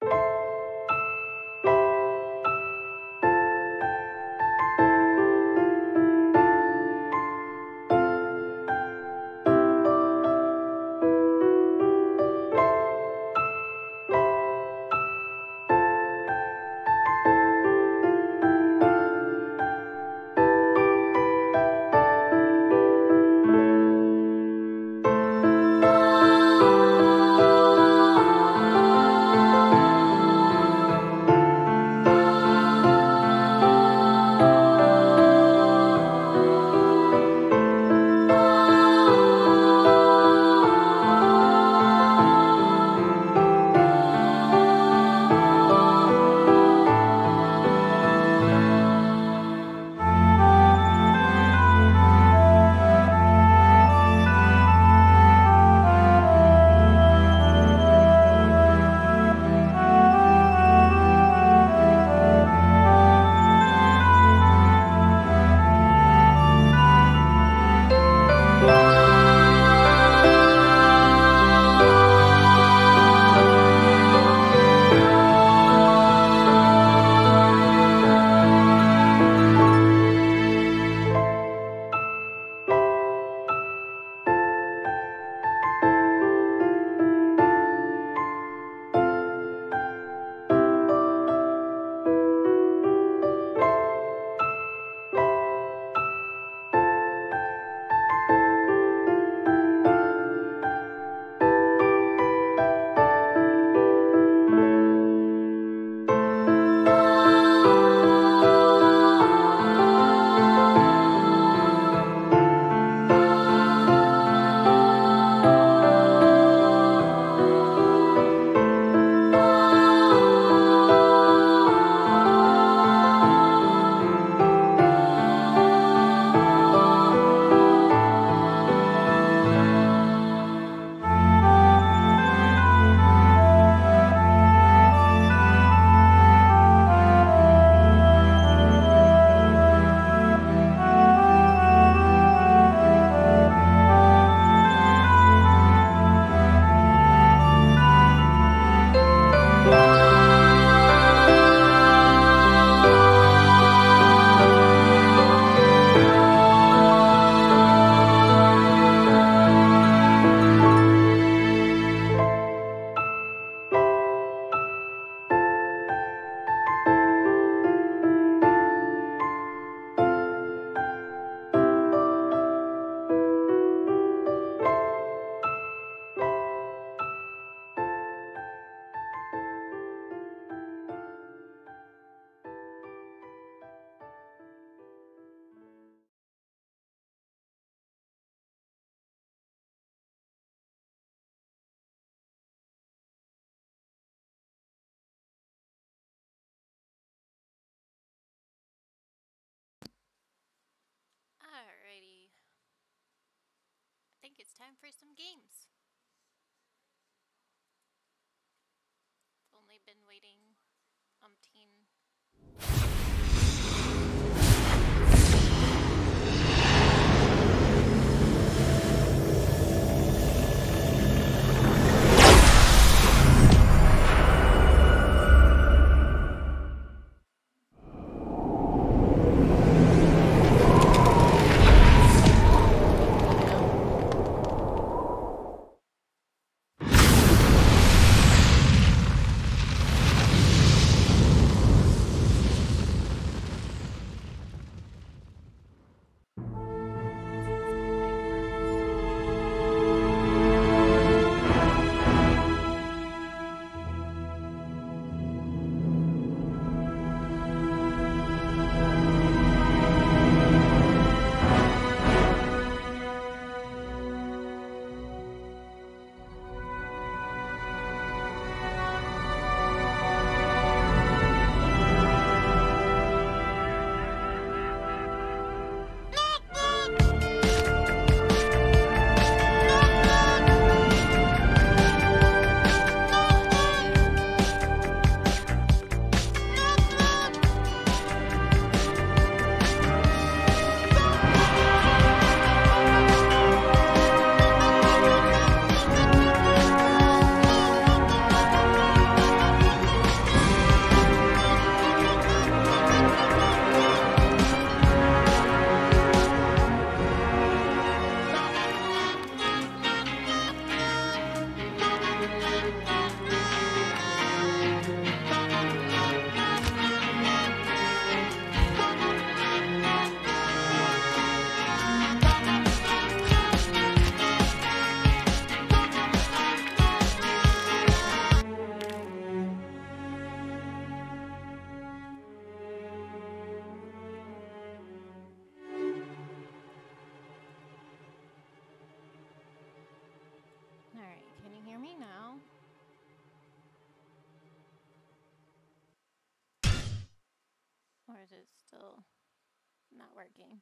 Alrighty, I think it's time for some games. I've only been waiting umpteen. is it still not working?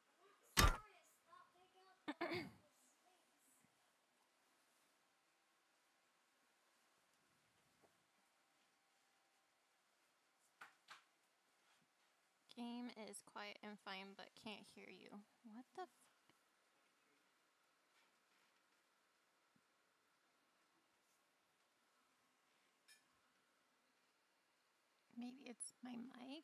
Game is quiet and fine, but can't hear you. What the f- Maybe it's my mic?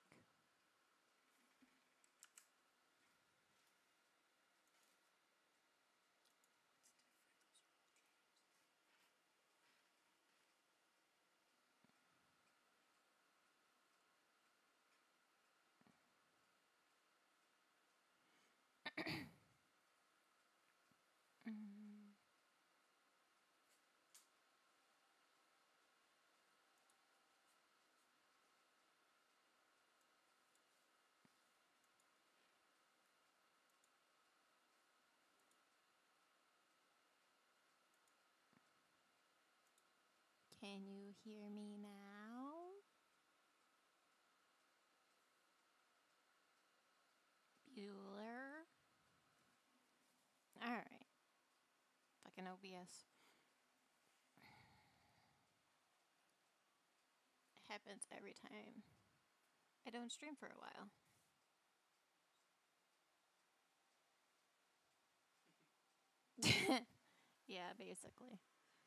Mm. Can you hear me now? Bueller? Alright. Fucking OBS. It happens every time I don't stream for a while. Yeah, basically.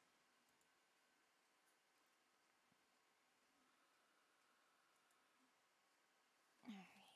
Alright.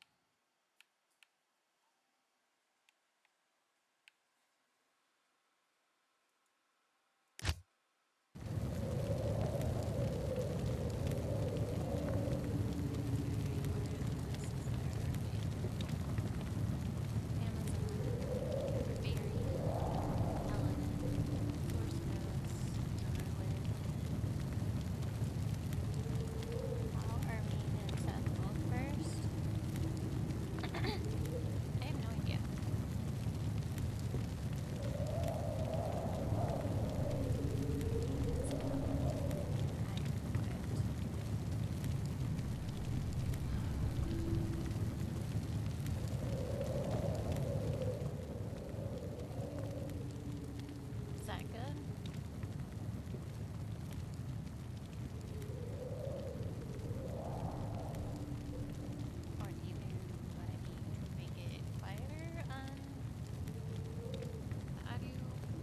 Is that good? Or do you want to make it quieter on the audio?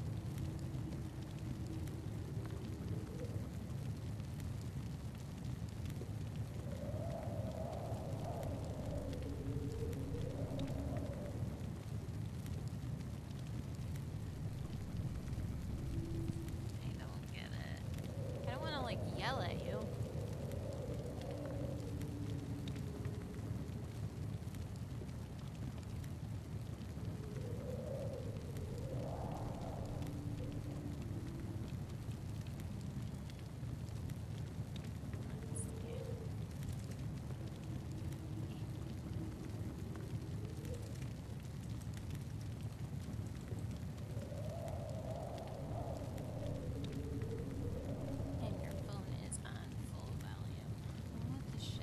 I don't get it. I don't want to like yell at you. Let's see. And your phone is on full volume. What the shit?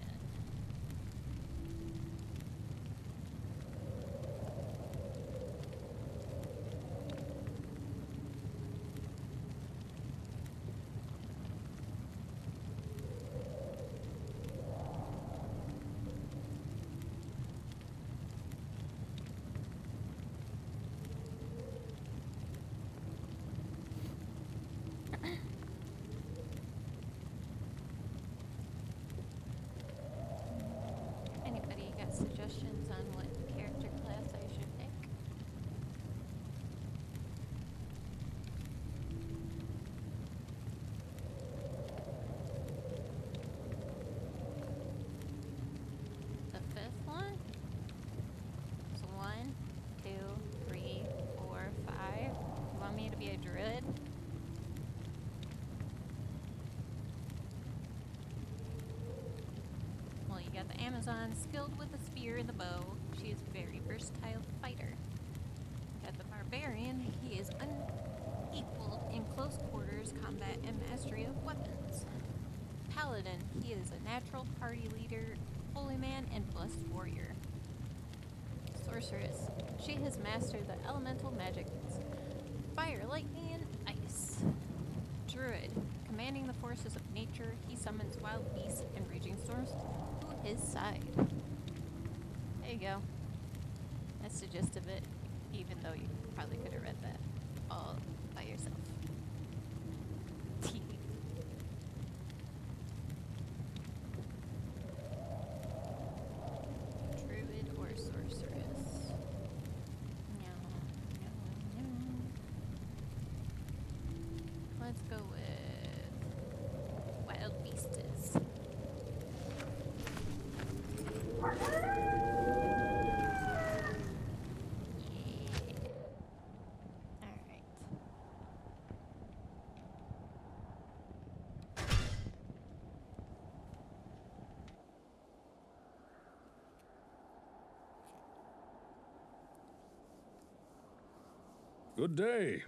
Anybody got suggestions on what character class I should pick? The fifth one? So 1, 2, 3, 4, 5. You want me to be a druid? Well, you got the Amazon, skilled with the spear and the bow. She is a very versatile fighter. Got the Barbarian. He is unequaled in close quarters combat and mastery of weapons. Paladin. He is a natural party leader holy man and blessed warrior. Sorceress. She has mastered the elemental magics fire, lightning, and ice. Druid. Commanding the forces of nature, he summons wild beasts and raging storms to his side. There you go. That's the gist of it, even though you probably could have read that all by yourself. Druid or sorceress? No. Let's go with wild beasts. Good day.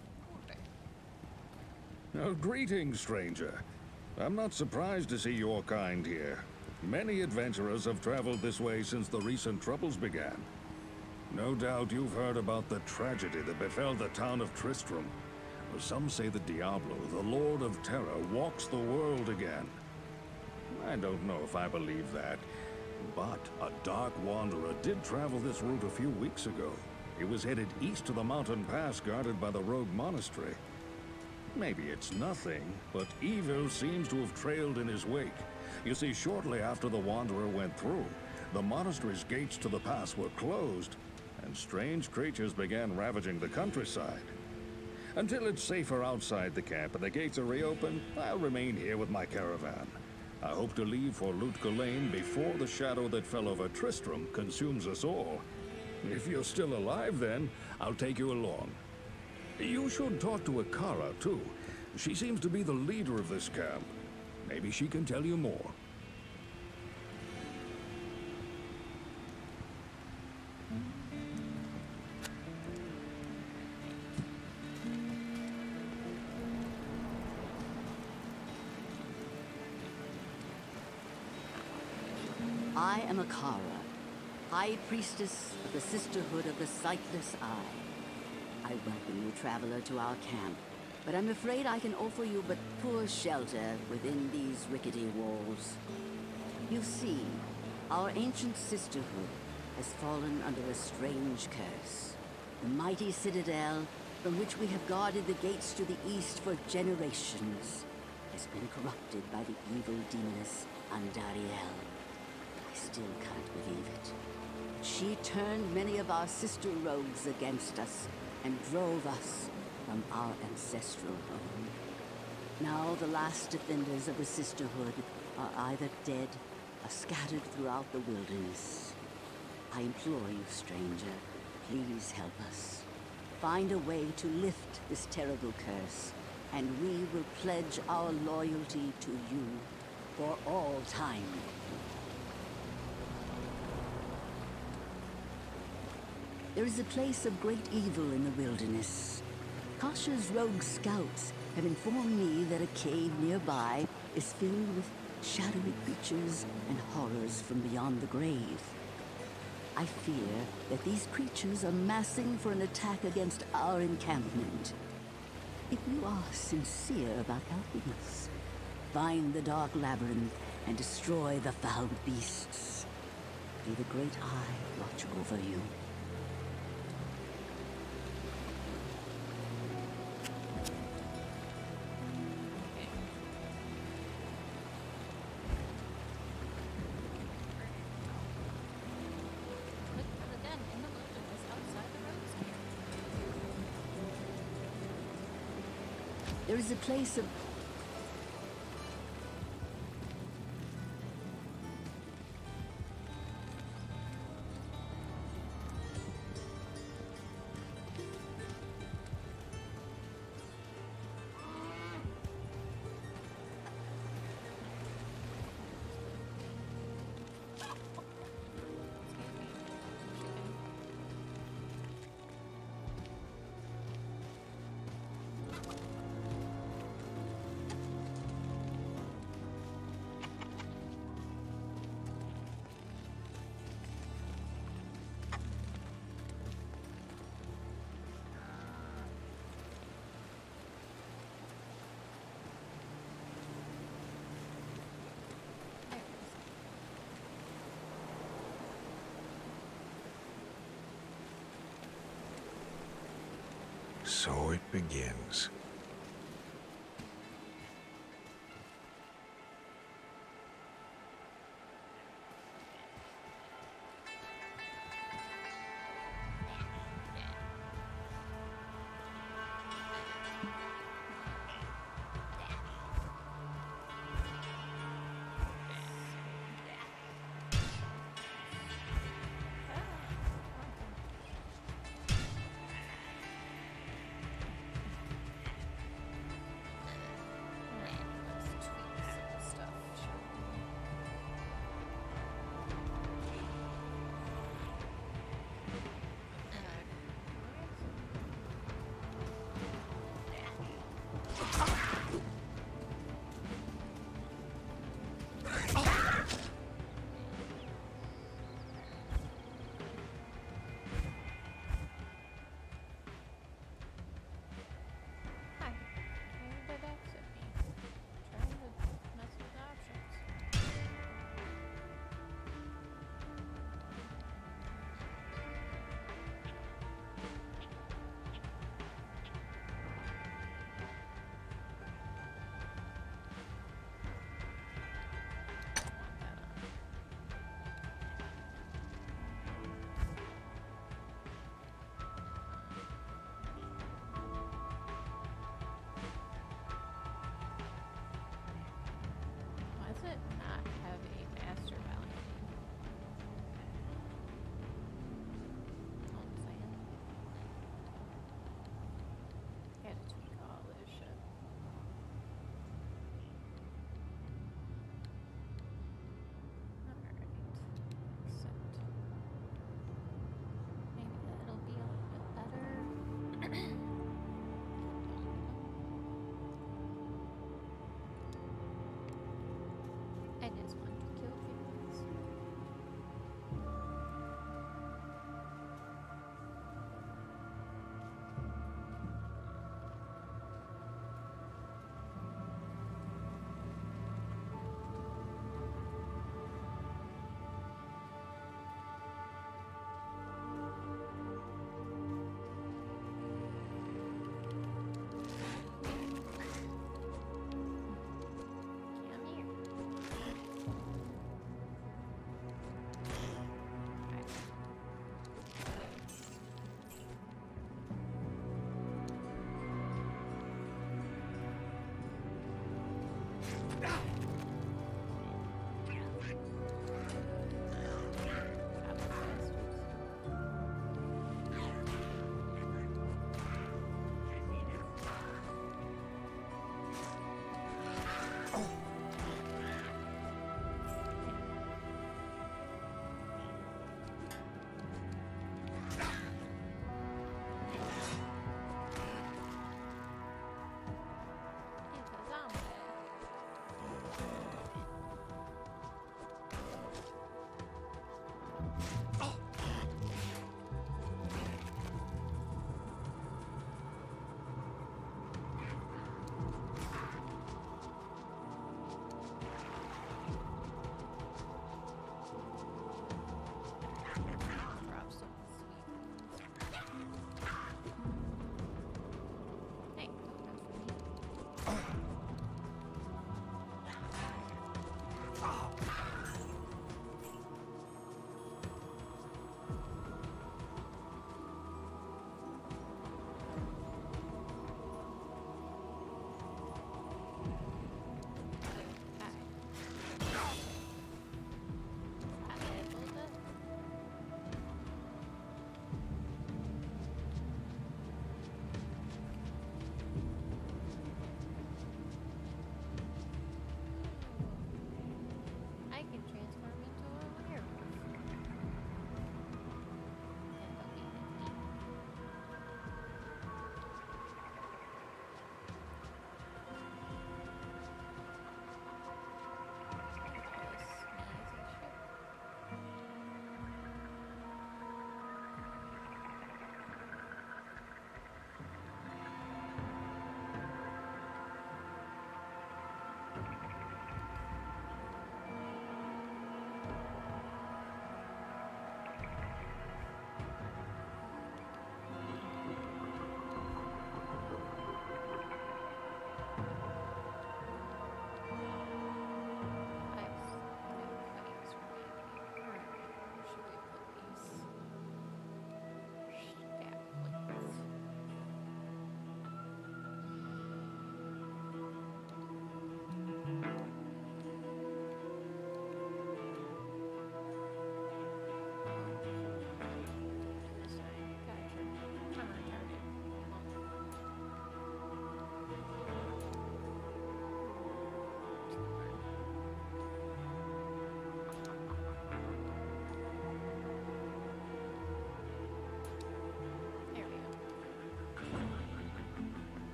Oh, greetings, stranger. I'm not surprised to see your kind here. Many adventurers have traveled this way since the recent troubles began. No doubt you've heard about the tragedy that befell the town of Tristram. Some say that Diablo, the Lord of Terror, walks the world again. I don't know if I believe that, but a dark wanderer did travel this route a few weeks ago. He was headed east to the mountain pass guarded by the rogue monastery. Maybe it's nothing, but evil seems to have trailed in his wake. You see, shortly after the wanderer went through, the monastery's gates to the pass were closed, and strange creatures began ravaging the countryside. Until it's safer outside the camp and the gates are reopened, I'll remain here with my caravan. I hope to leave for Lutka Lane before the shadow that fell over Tristram consumes us all. If you're still alive then, I'll take you along. You should talk to Akara, too. She seems to be the leader of this camp. Maybe she can tell you more. I am Akara, High Priestess of the Sisterhood of the Sightless Eye. I welcome you, traveler, to our camp, but I'm afraid I can offer you but poor shelter within these rickety walls. You see, our ancient sisterhood has fallen under a strange curse. The mighty citadel, from which we have guarded the gates to the east for generations, has been corrupted by the evil demoness Andariel. I still can't believe it. She turned many of our sister rogues against us and drove us from our ancestral home. Now the last defenders of the sisterhood are either dead or scattered throughout the wilderness. I implore you, stranger, please help us. Find a way to lift this terrible curse, and we will pledge our loyalty to you for all time. There is a place of great evil in the wilderness. Kasha's rogue scouts have informed me that a cave nearby is filled with shadowy creatures and horrors from beyond the grave. I fear that these creatures are massing for an attack against our encampment. If you are sincere about helping us, find the dark labyrinth and destroy the foul beasts. May the Great Eye watch over you. There is a place of... So it begins.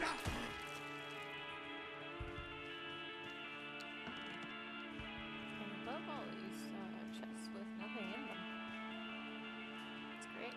And above all these chests with nothing in them. It's great.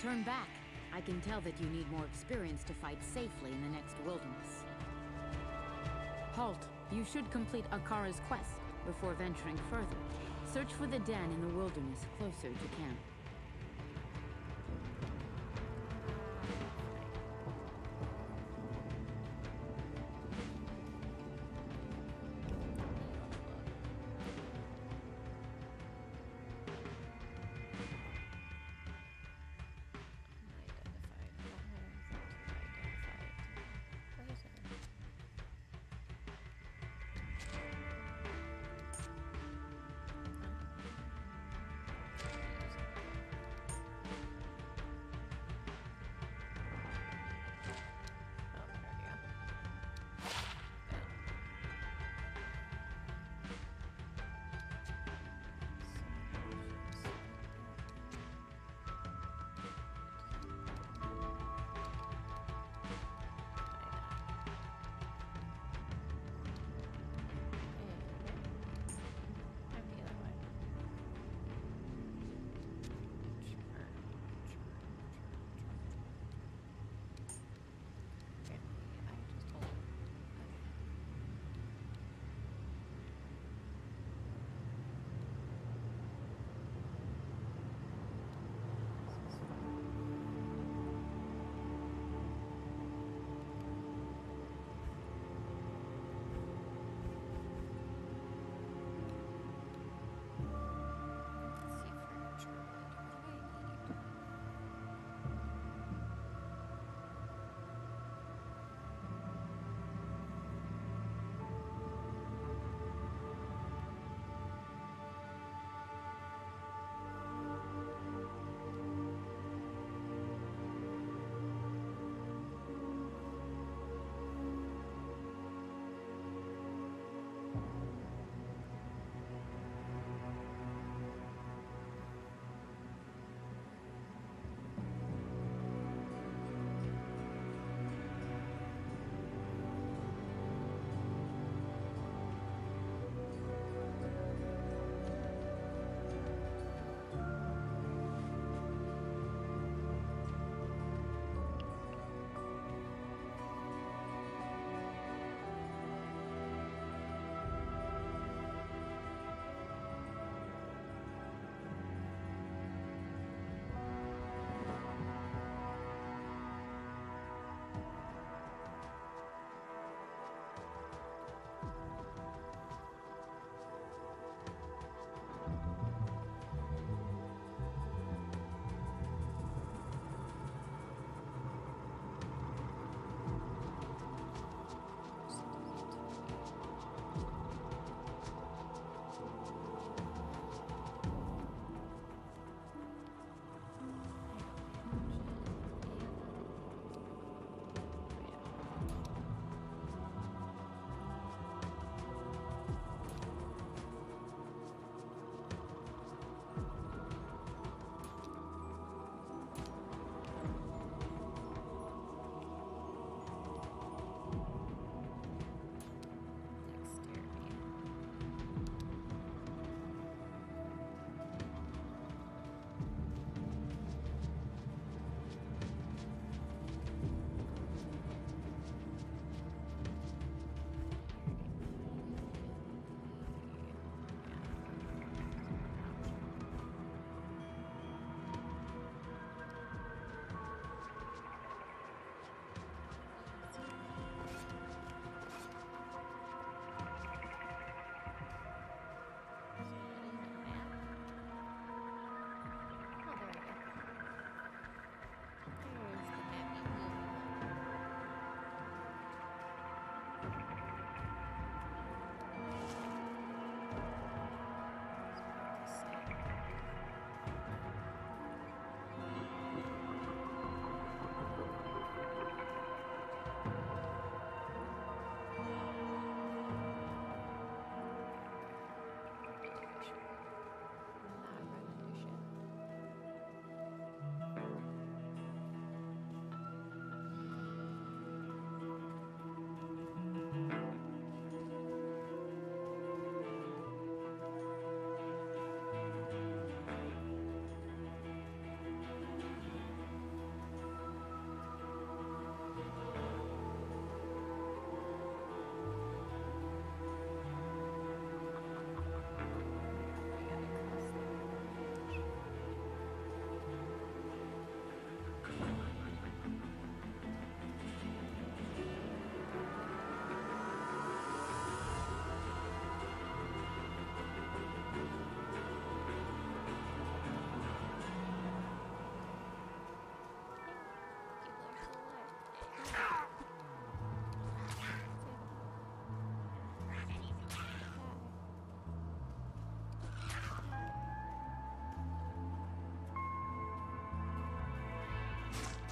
Turn back. I can tell that you need more experience to fight safely in the next wilderness. Halt. You should complete Akara's quest before venturing further. Search for the den in the wilderness closer to camp.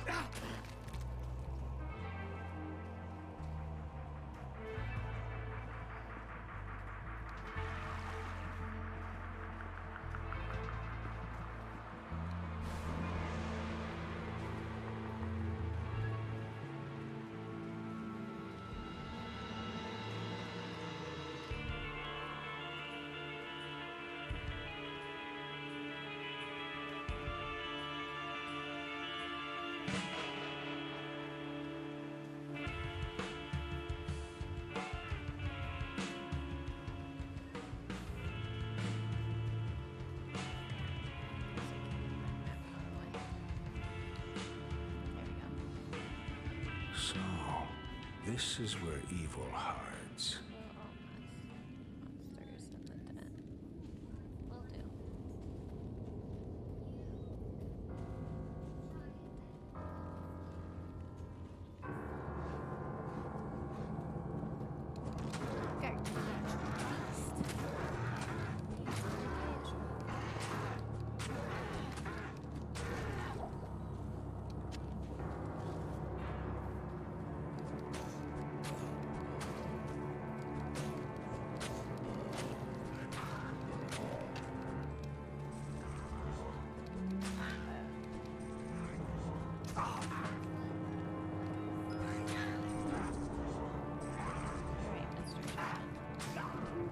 So, this is where evil hides. Monsters in the den. Will do. Very much beast. Alright, Mr. Shaman.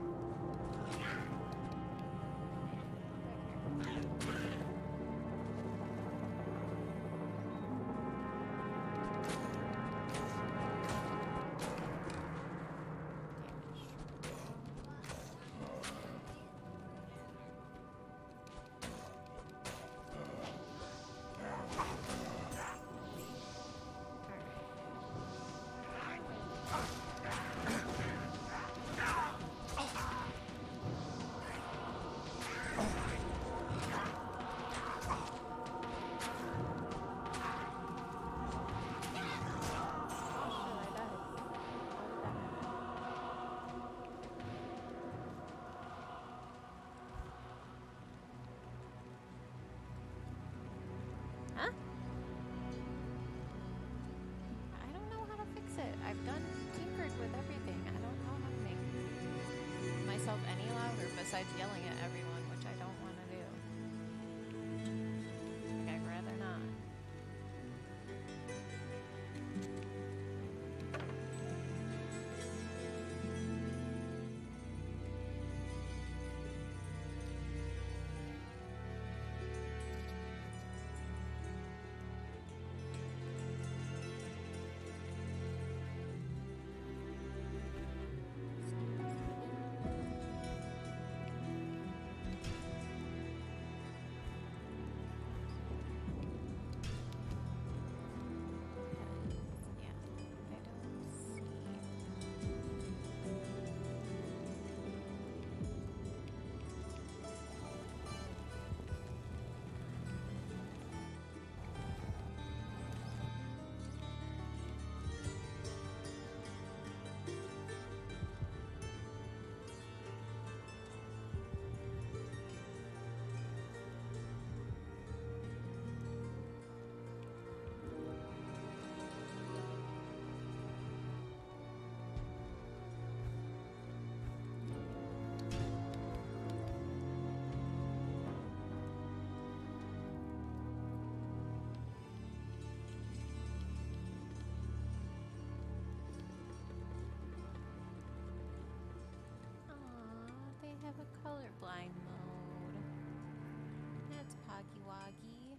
Huh? I don't know how to fix it. I've tinkered with everything. I don't know how to make myself any louder besides yelling at everyone, which I don't want to do. Like, I'd rather not. Yeah, I don't see. Aw, they have a colorblind mode. That's Poggy Woggy.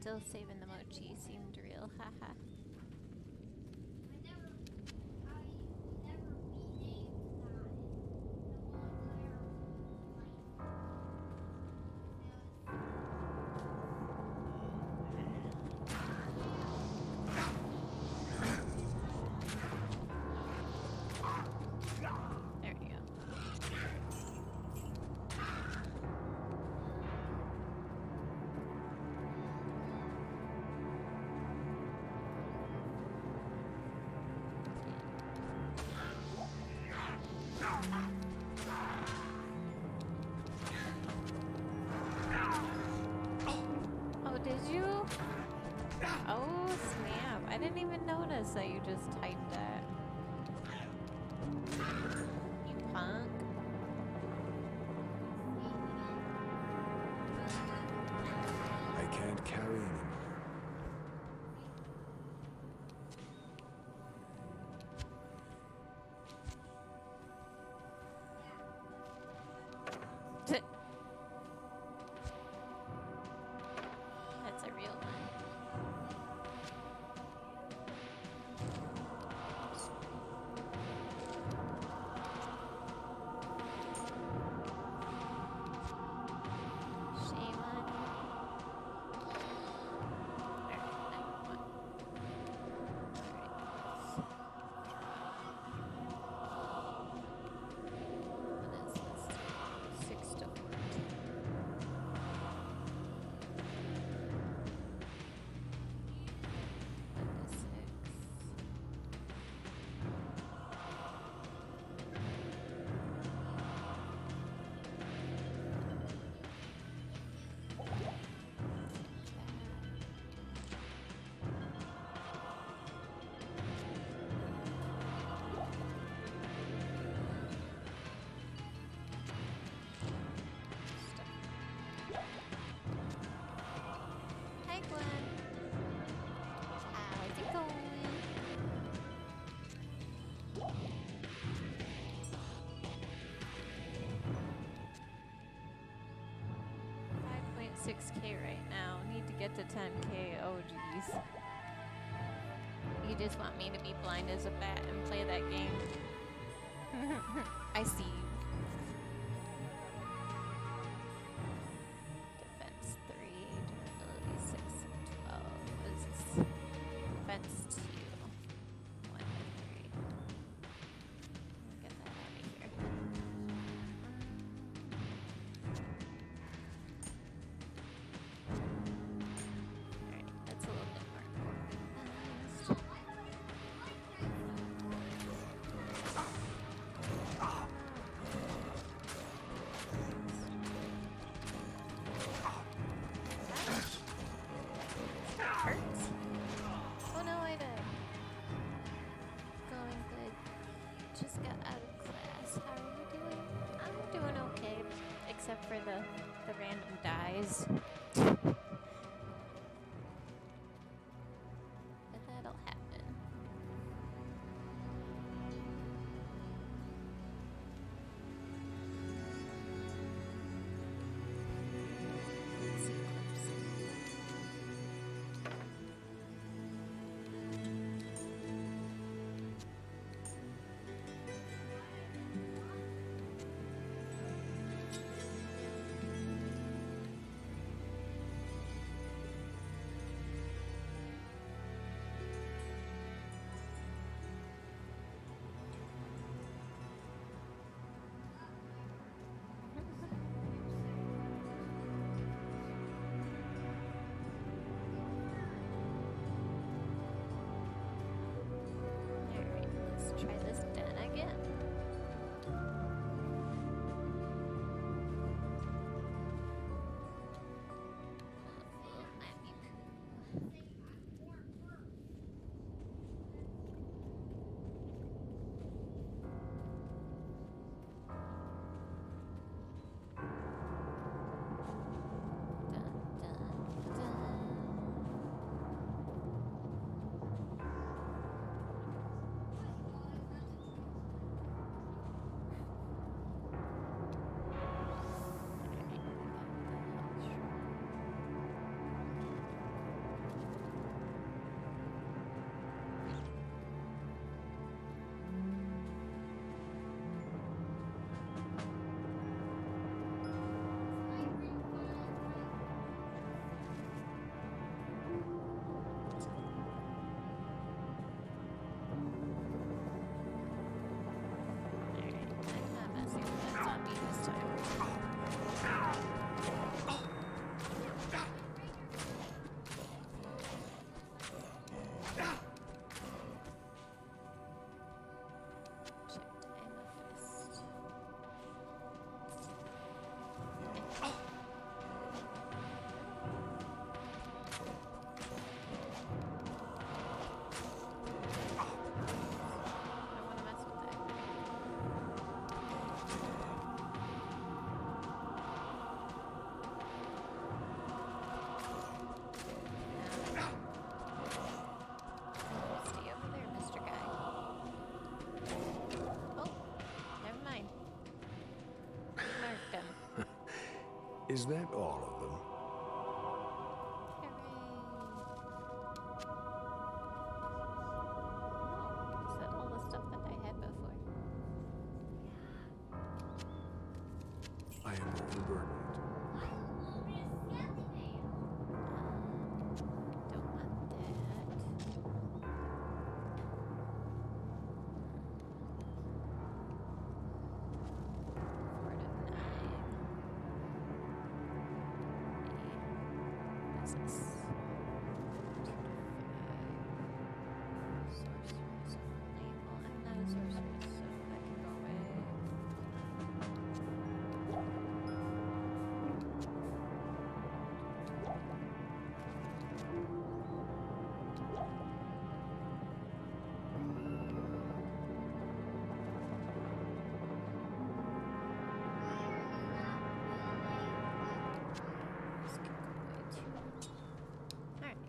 Still saving the mochi seemed real, haha. There we go. Oh, did you? Oh, snap. I didn't even notice that you just typed that. You punk. I can't carry anymore. That's a real one. Shame on you. What is this? 6 to 14. 1 to 6. Hi, Gwen. How's it going? $5.6K right now. Need to get to 10K. Oh, jeez. You just want me to be blind as a bat and play that game. I see you. Defense 3, durability 6, 12. What is this? Defense 2, 1 to 3. Get that out of here. Alright, that's a little bit more organized. Hurts. Oh no, I died. Going good. Just got out of class. How are you doing? I'm doing okay, except for the random dies. But that'll happen. Let's see clips. Is that all of them? Is that all the stuff that I had before? I am overburdened. Don't want that. What's this? 2 to 5. Sorceress only. Well, I'm not a sorceress, so that can go away. This can go away too. Alright.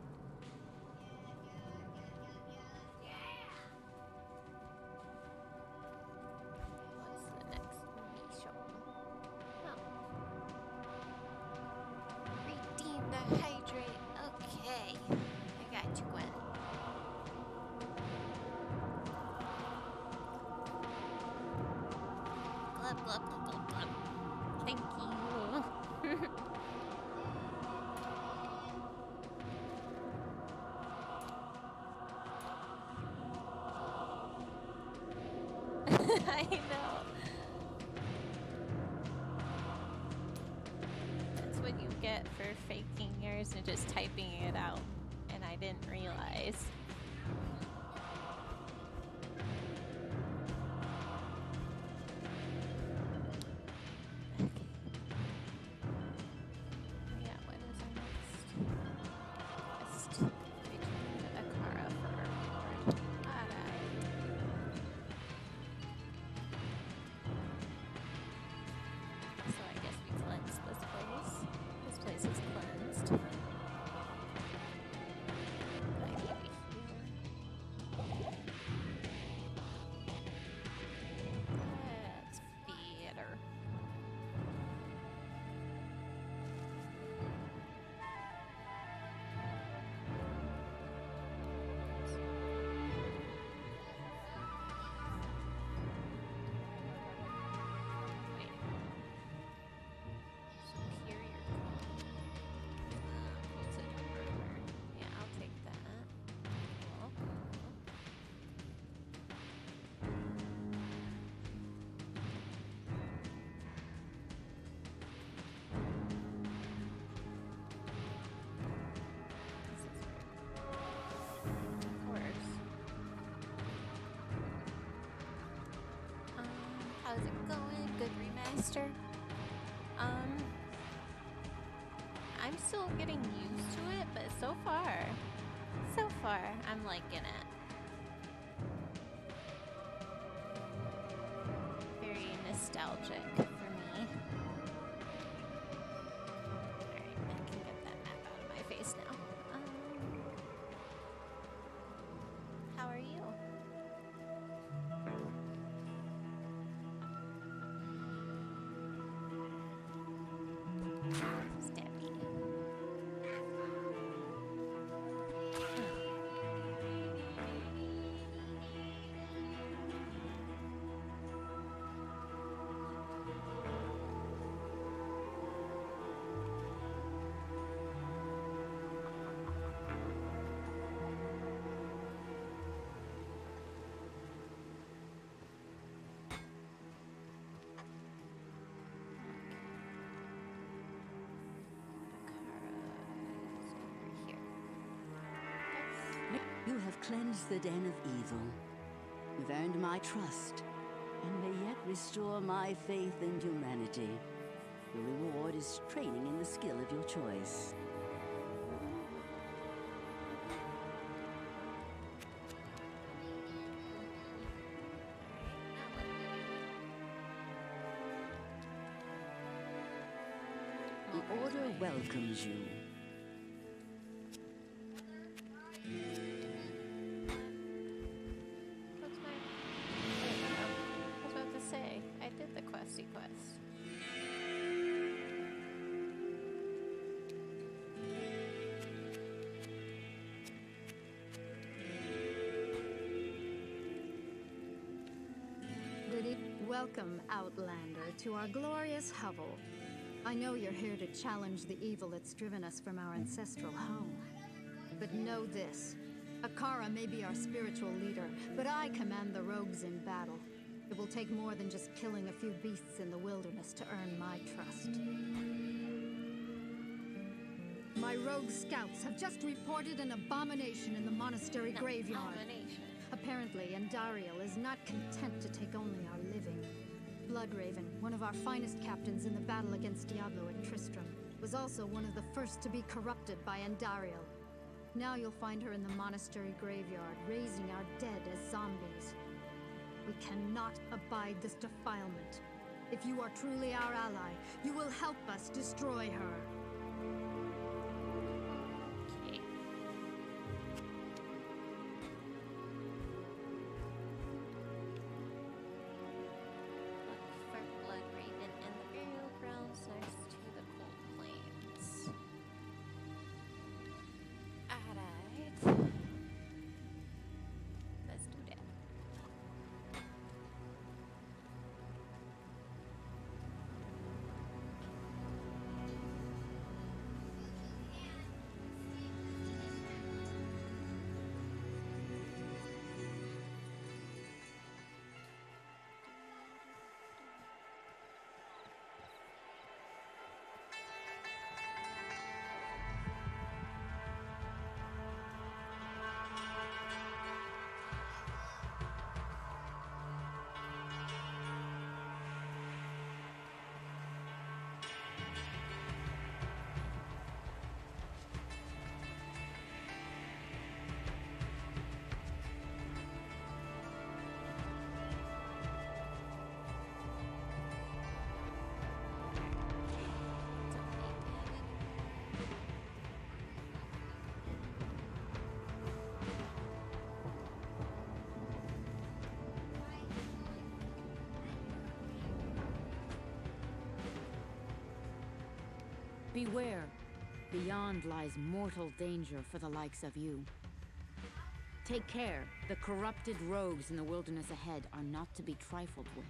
What's the next mission? Oh. Redeem the hydrate. Okay. I got you, Gwen. Glub, glub, glub, glub, glub. Thank you. I know. That's what you get for faking yours and just typing it out. And I didn't realize. Okay. Yeah, what is our next quest? Return to Akara for our reward. Alright. So I guess we cleanse this place. This place is cleansed. I need to heal. That's better. Wait. Superior quilted armor. Yeah, I'll take that. Cool. This is weird. Of course. How's it going? Good remaster? I'm still getting used to it, but so far, I'm liking it. Very nostalgic for me. Alright, I can get that map out of my face now. How are you? Stabby. You have cleansed the den of evil. You've earned my trust, and may yet restore my faith in humanity. Your reward is training in the skill of your choice. The Order welcomes you. What's my... I was about to say, I did the questy quest. Welcome, Outlander, to our glorious hovel. I know you're here to challenge the evil that's driven us from our ancestral home. But know this. Akara may be our spiritual leader, but I command the rogues in battle. It will take more than just killing a few beasts in the wilderness to earn my trust. My rogue scouts have just reported an abomination in the monastery graveyard. Abomination. Apparently, Andariel is not content to take only our living. Bloodraven, one of our finest captains in the battle against Diablo at Tristram, was also one of the first to be corrupted by Andariel. Now you'll find her in the monastery graveyard, raising our dead as zombies. We cannot abide this defilement. If you are truly our ally, you will help us destroy her. Okay. Look for Bloodraven and the burial grounds next to the cold plains. Alright. Let's do that. Beware. Beyond lies mortal danger for the likes of you. Take care. The corrupted rogues in the wilderness ahead are not to be trifled with.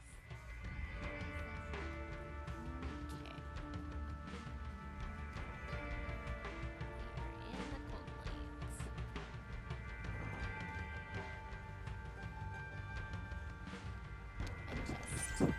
Okay. We are in the cold plains. And chest.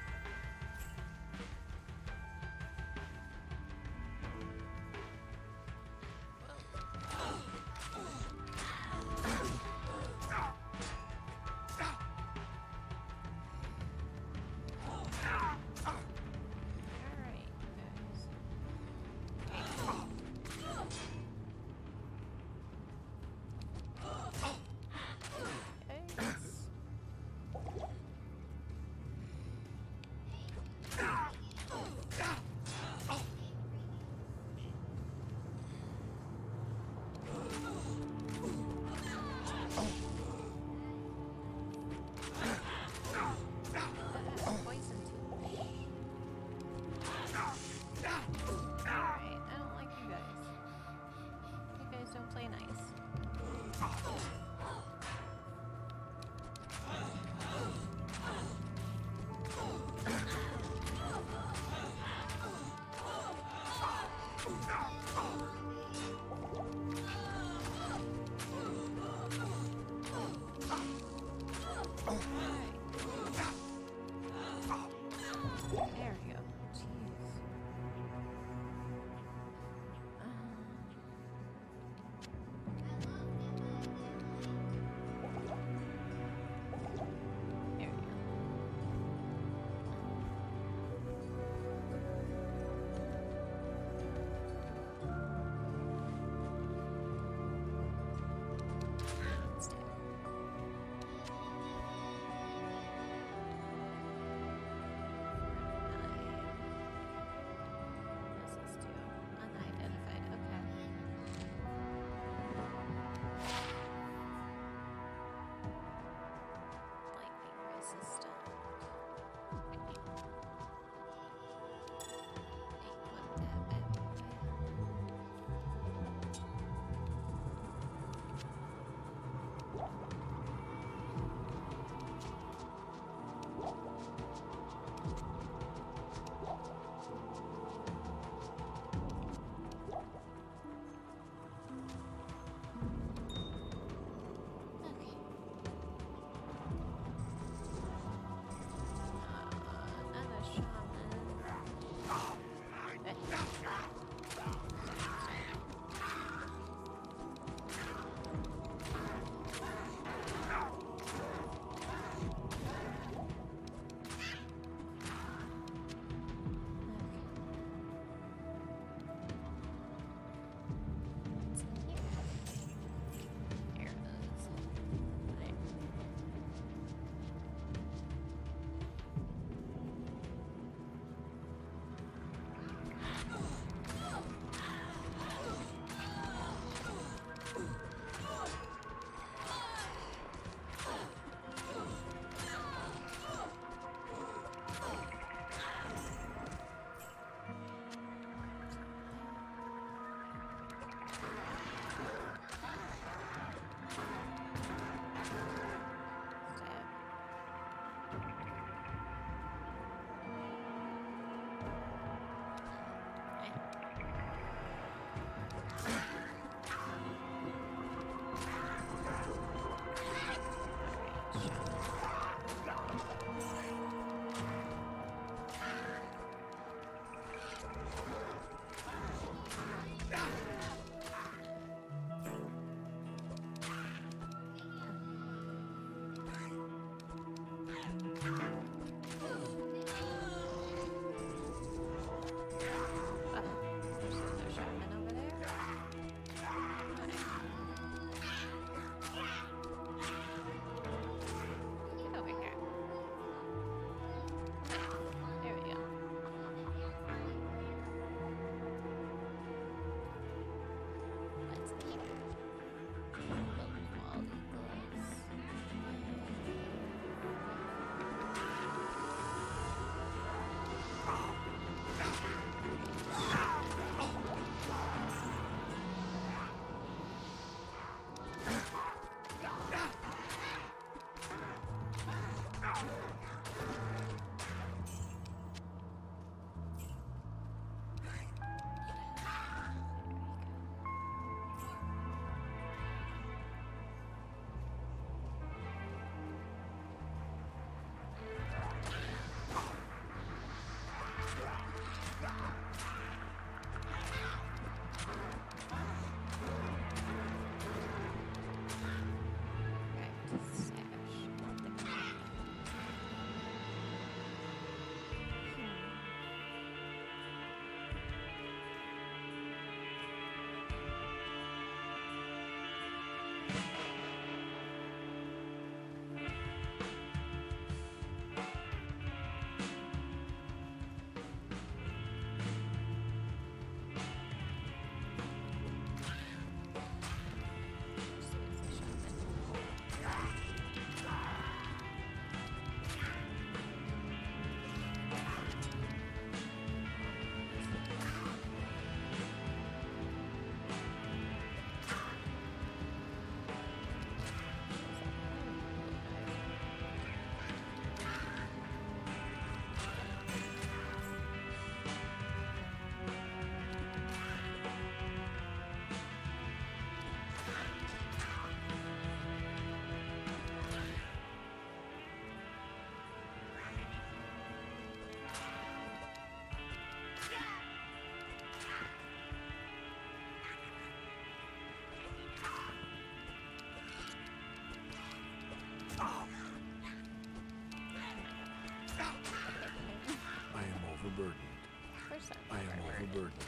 I am overburdened. Of course I am overburdened.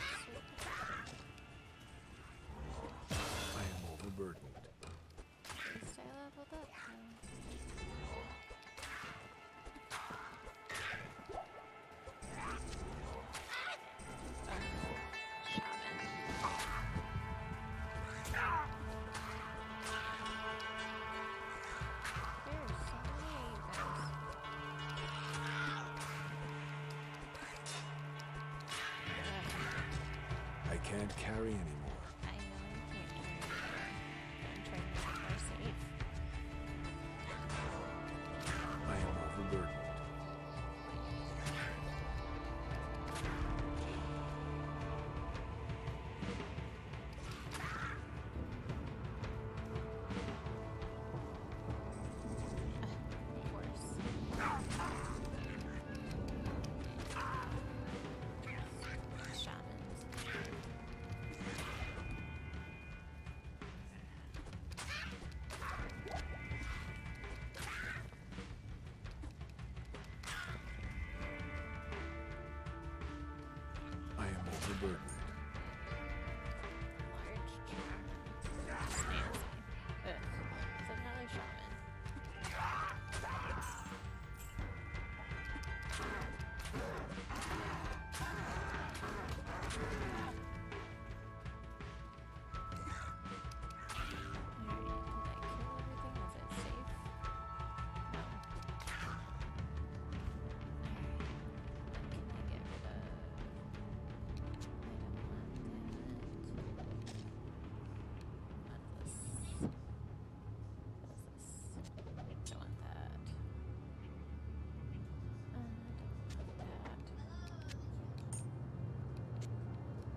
I am overburdened. At least I leveled up. I can't carry anymore. I know you can't carry it. I'm trying to make it more safe. I am overburdened. Of course. Shamans. I am overburdened. Large shaman. Snazzy. Ugh. It's another shaman. Alright, did I kill everything? Is it safe? No. Alright. What can I get rid of? I don't want that. What is this? What is this? Don't want that. Don't want that.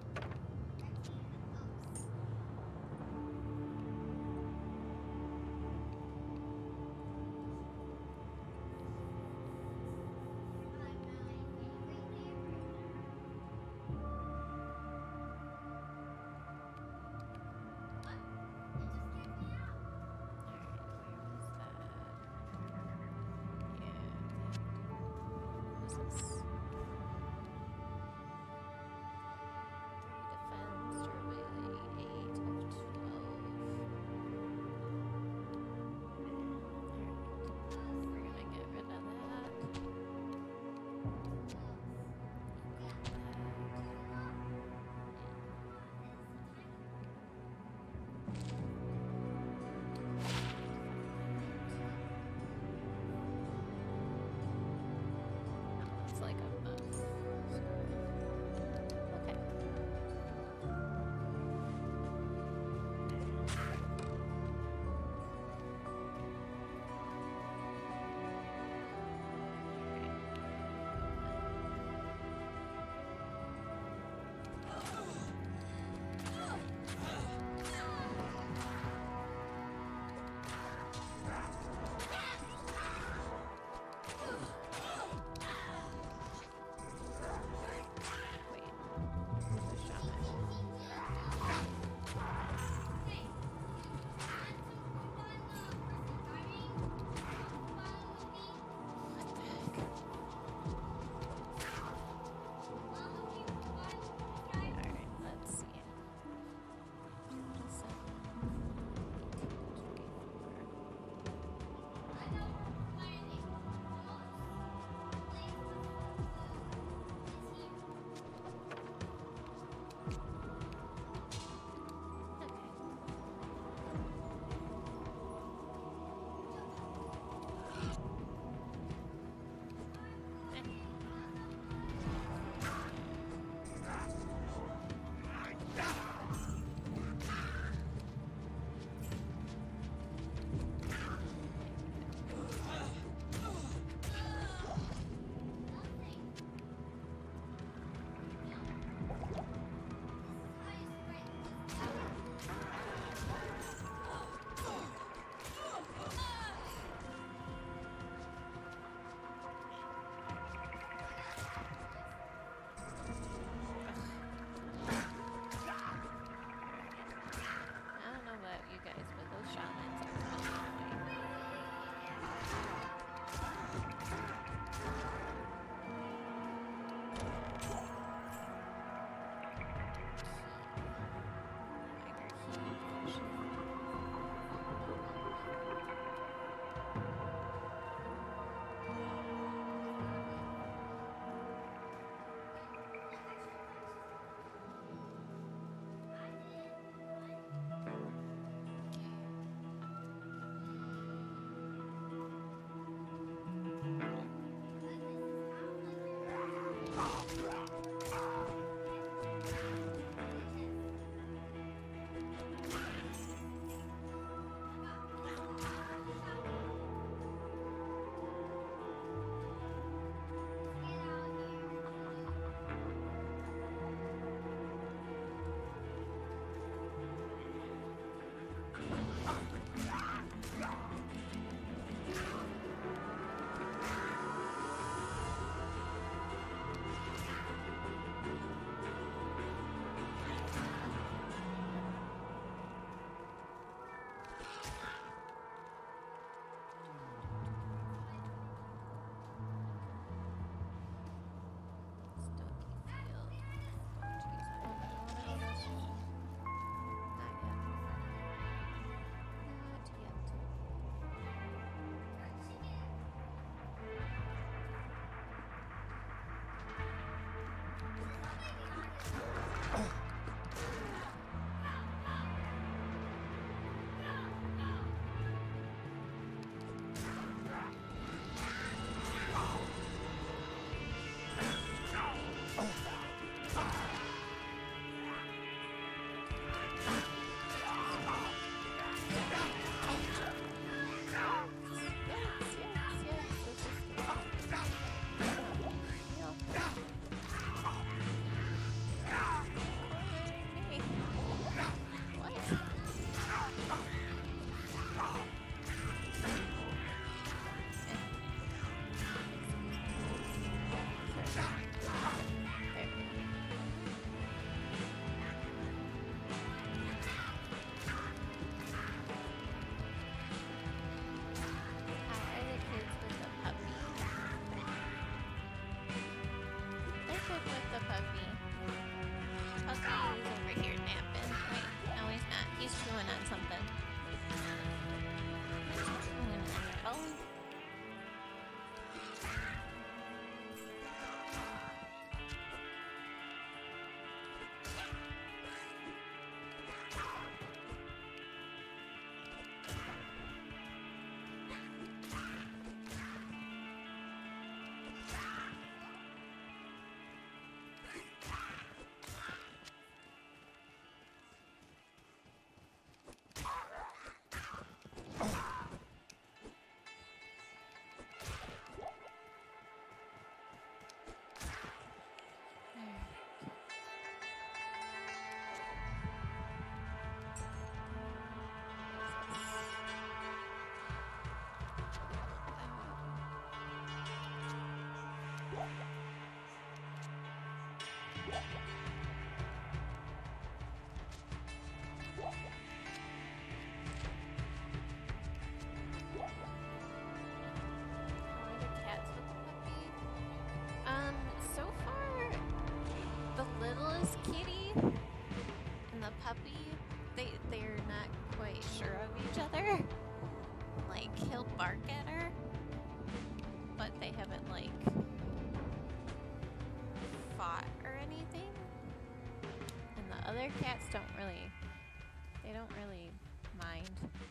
Other cats don't really, they don't really mind.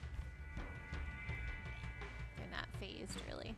They're not phased, really.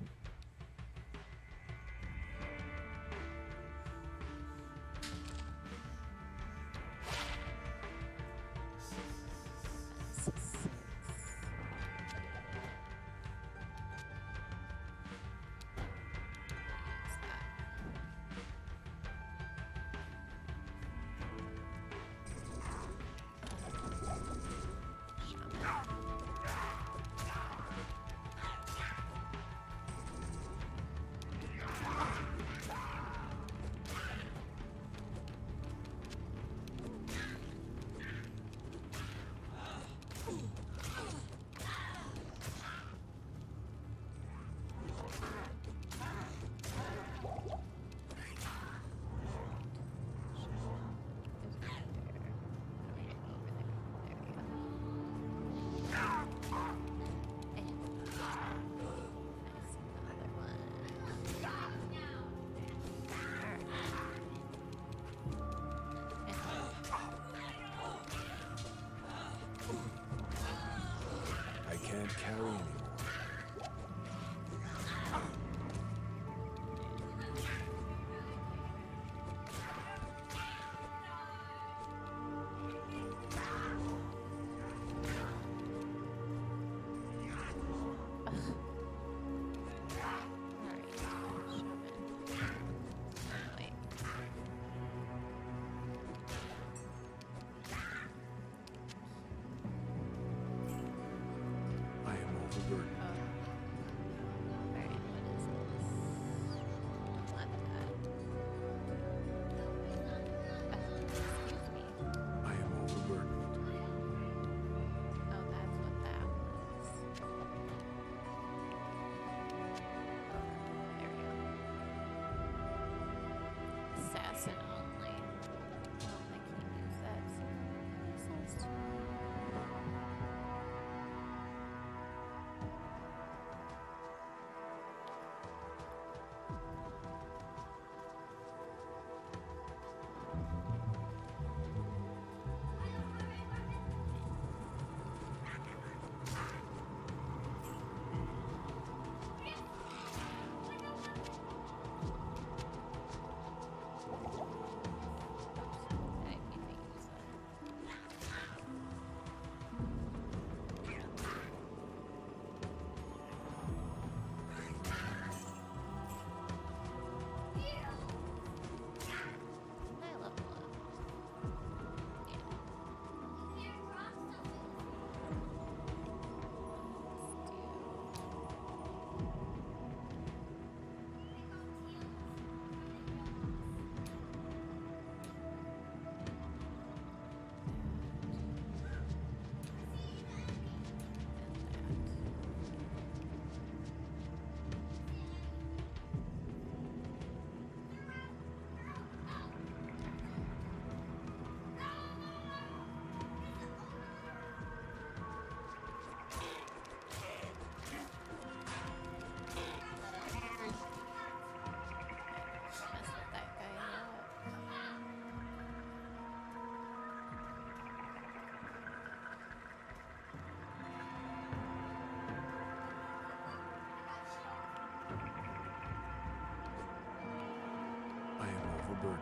burden.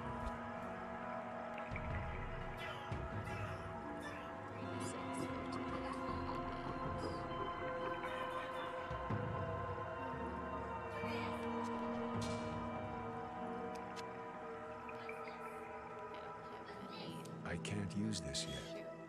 I can't use this yet.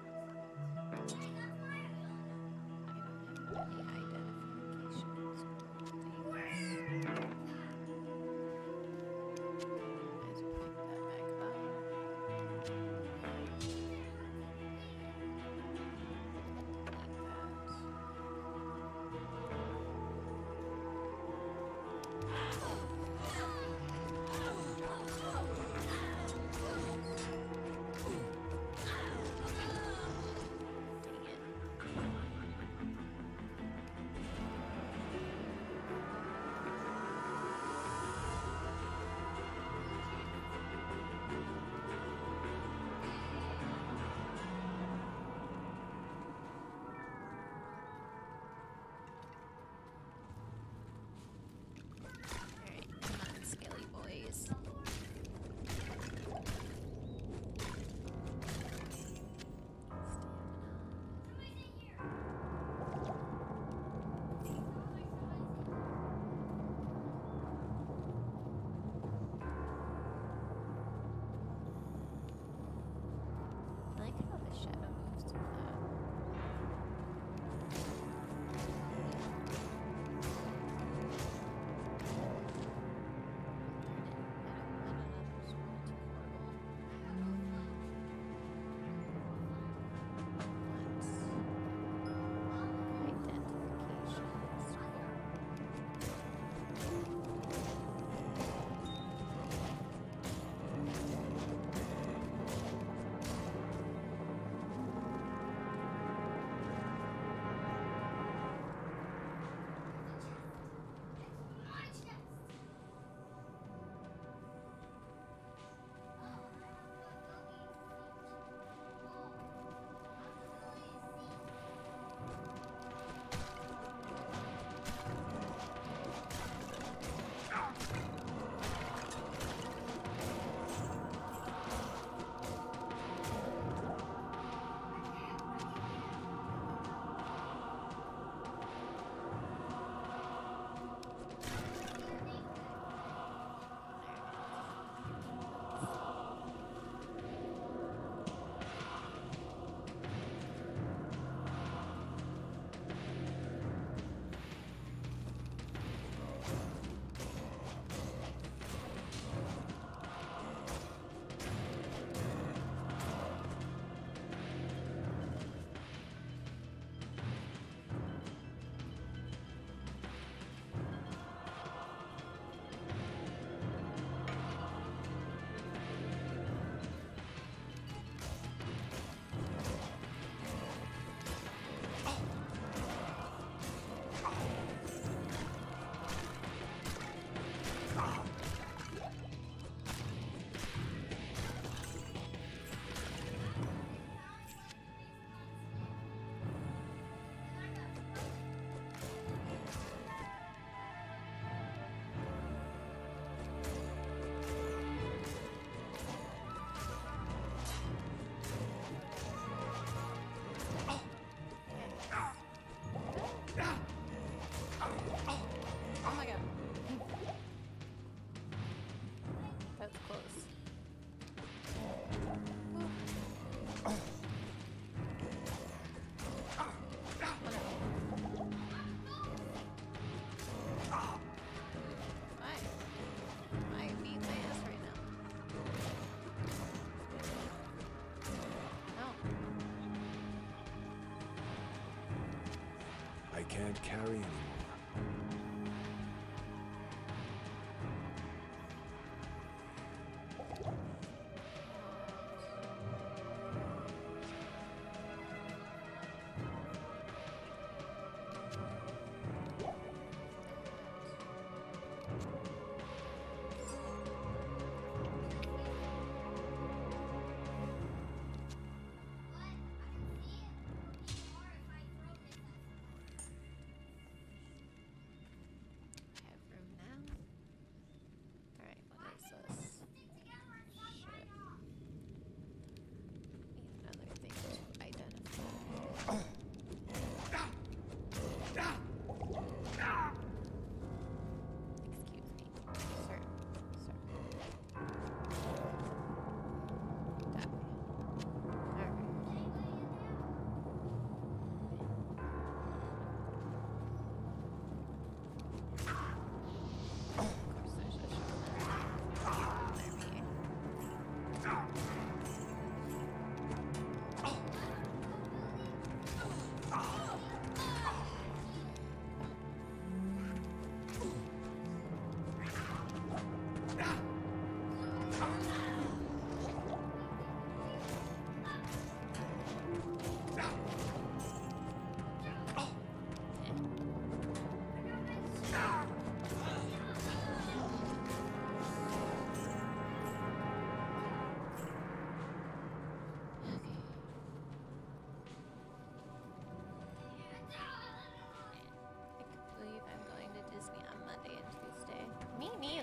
Can't carry anymore.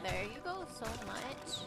either. You go so much.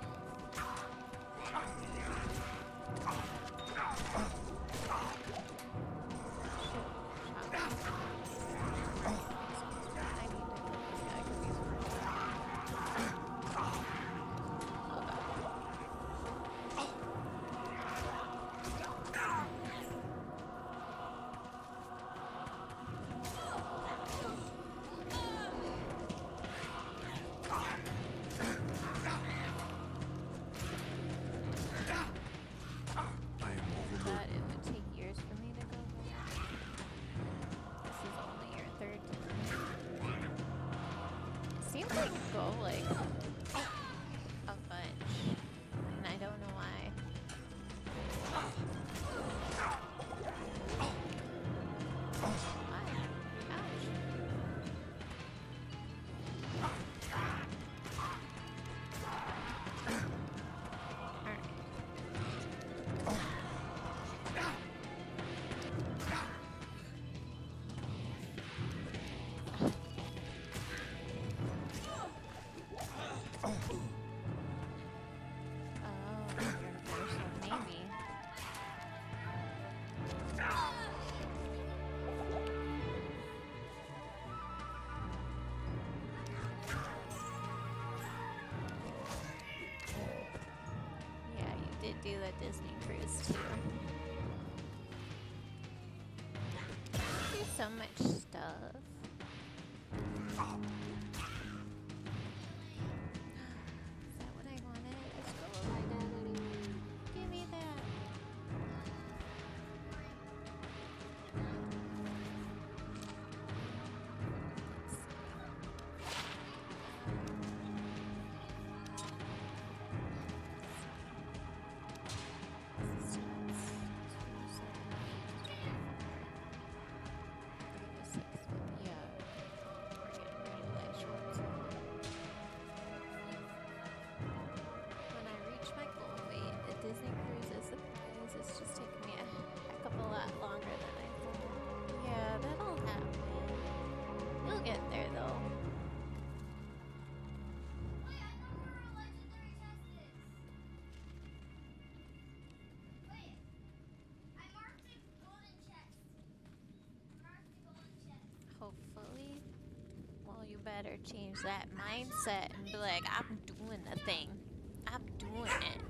Do the Disney cruise too. Do so much stuff. Is that what I wanted? Let's go with my daddy. Give me that. Hopefully. Well, you better change that mindset and be like, I'm doing the thing. I'm doing it.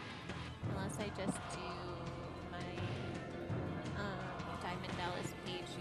I just do my Diamond Dallas page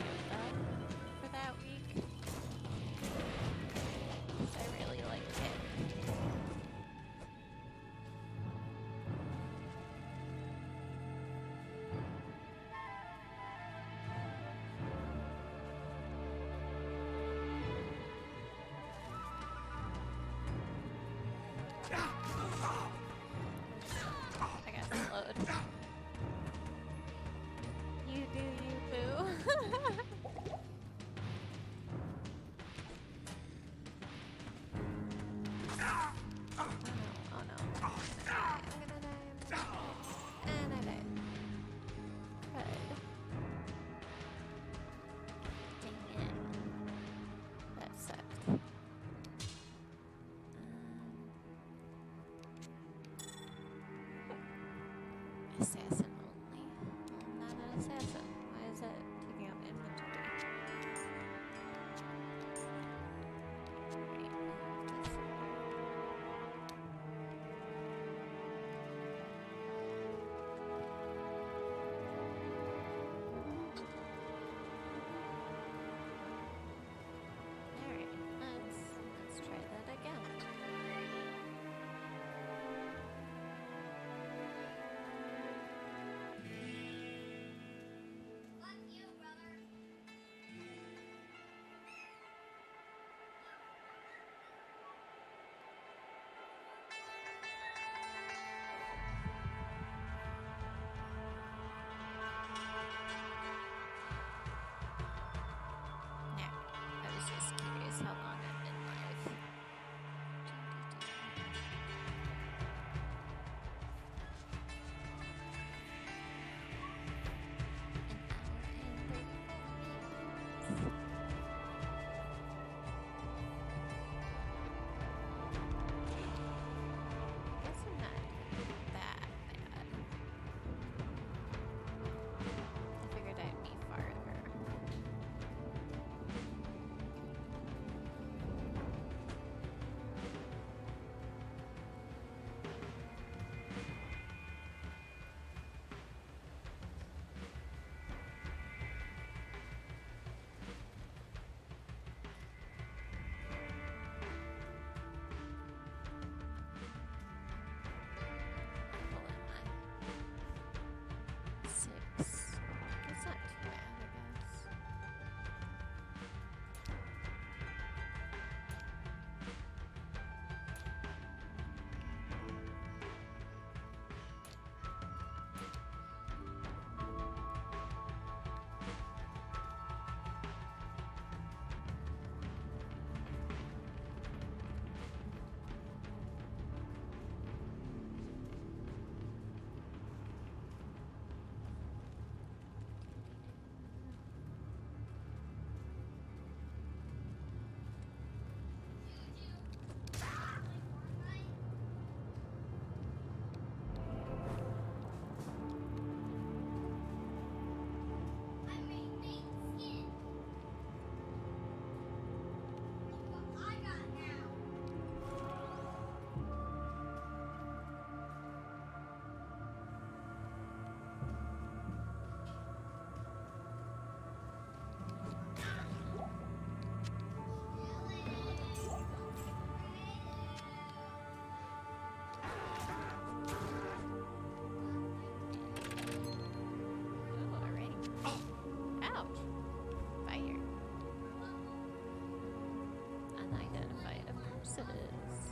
course it is.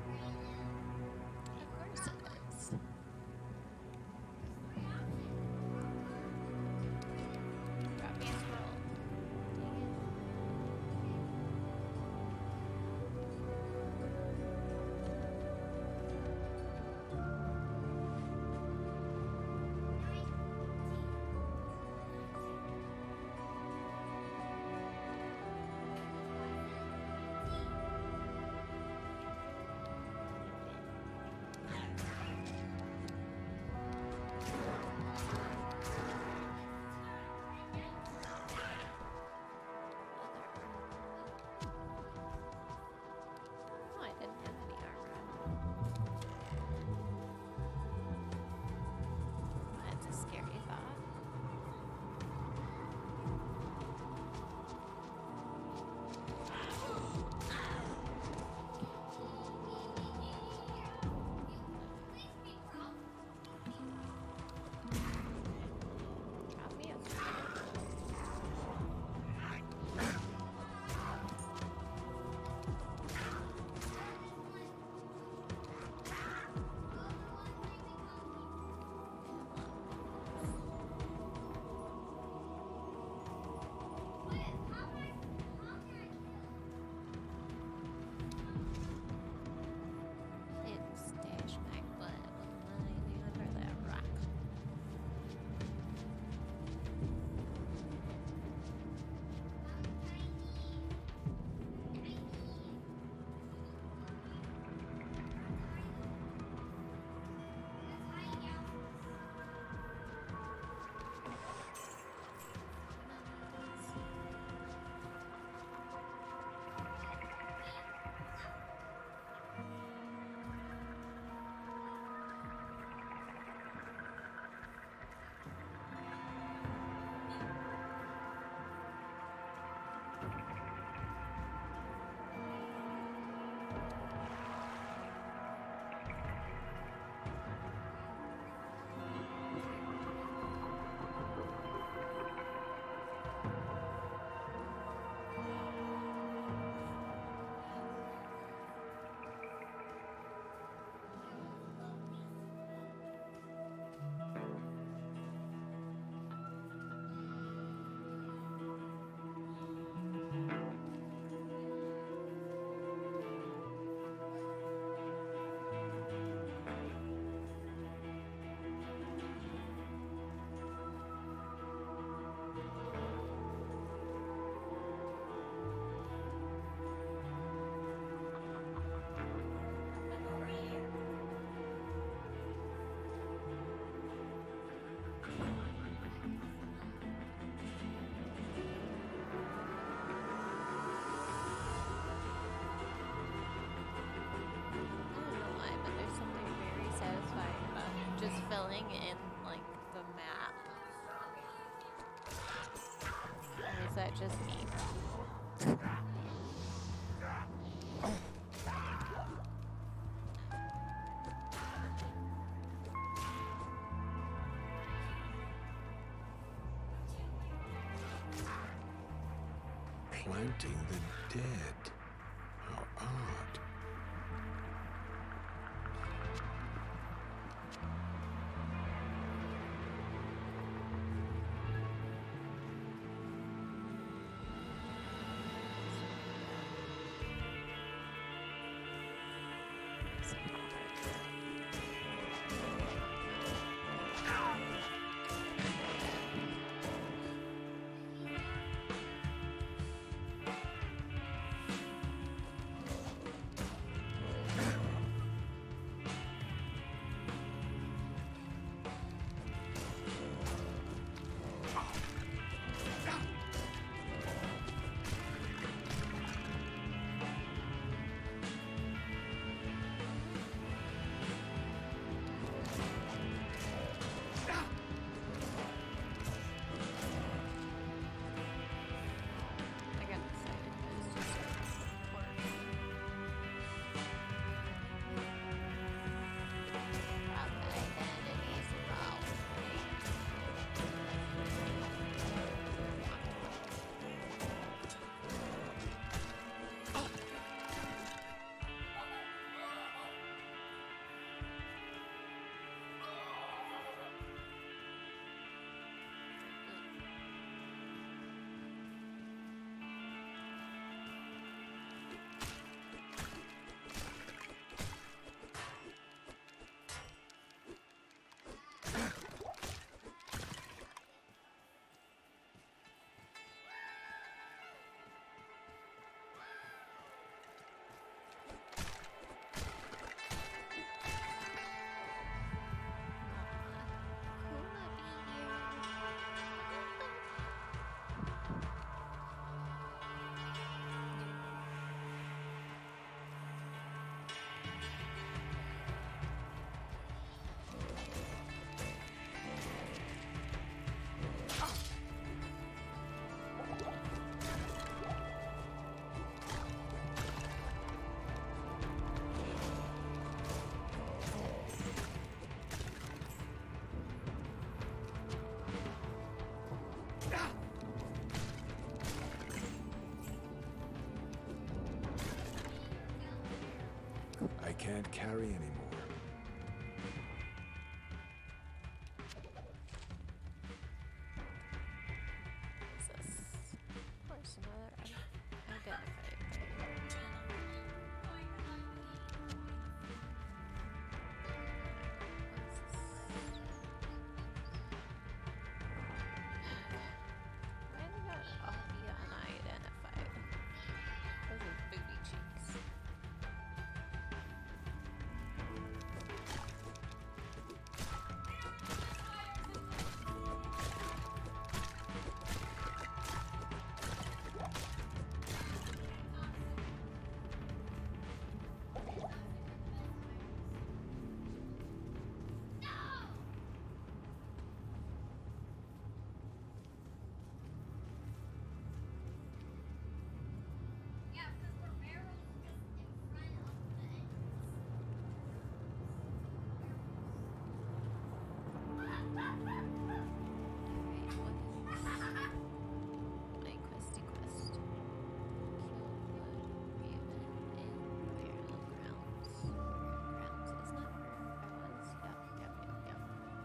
Of course it is. Drop me a scroll. Dang it. Oh, I didn't have any armor on. That's a scary thought. Drop me a scroll. It stashed my butt completely under that rock. I don't know why, but there's something very satisfying about just filling in like the map. Or is that just me? Planting the dead. How odd. can't carry anymore. What's this? Of course, another identified thing. Why did that all be unidentified? Those are booty cheeks. My questy quest. Kill Blood Raven in Burial Grounds. Grounds, isn't it? Where I was? Yep.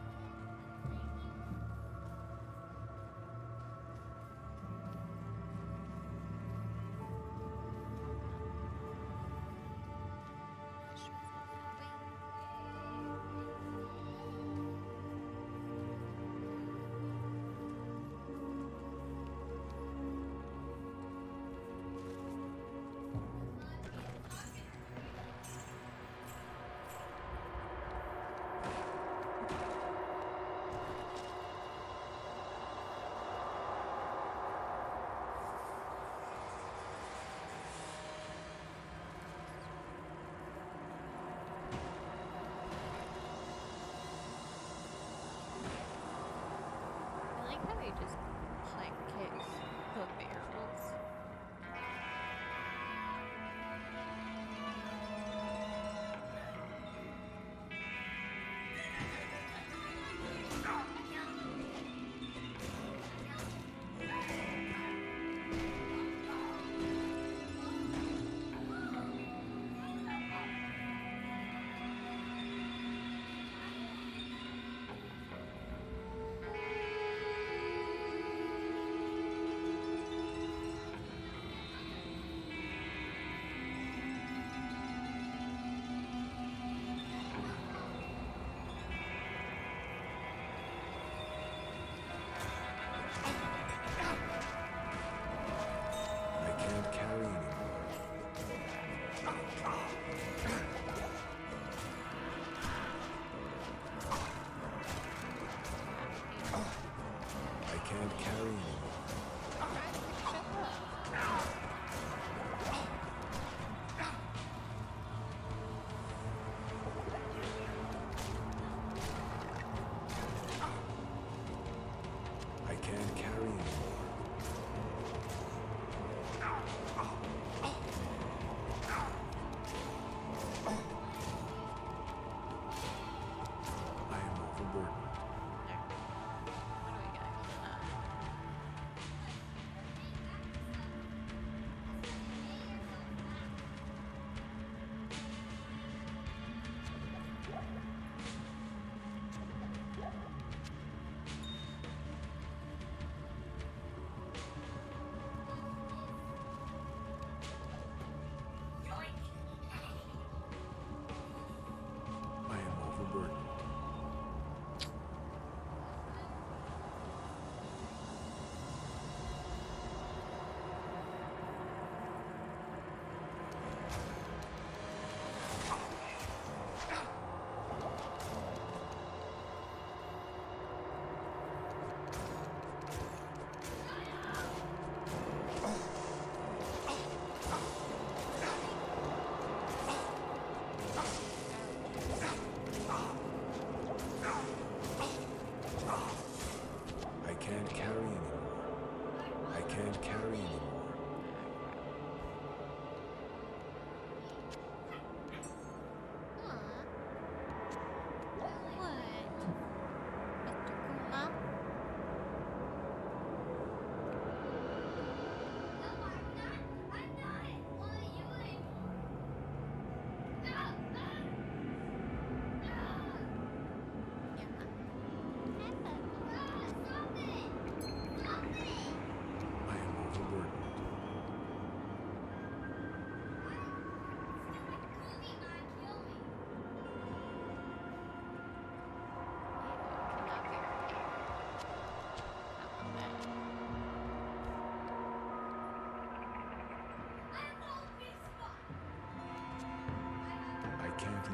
I like how he just like kicks the barrels.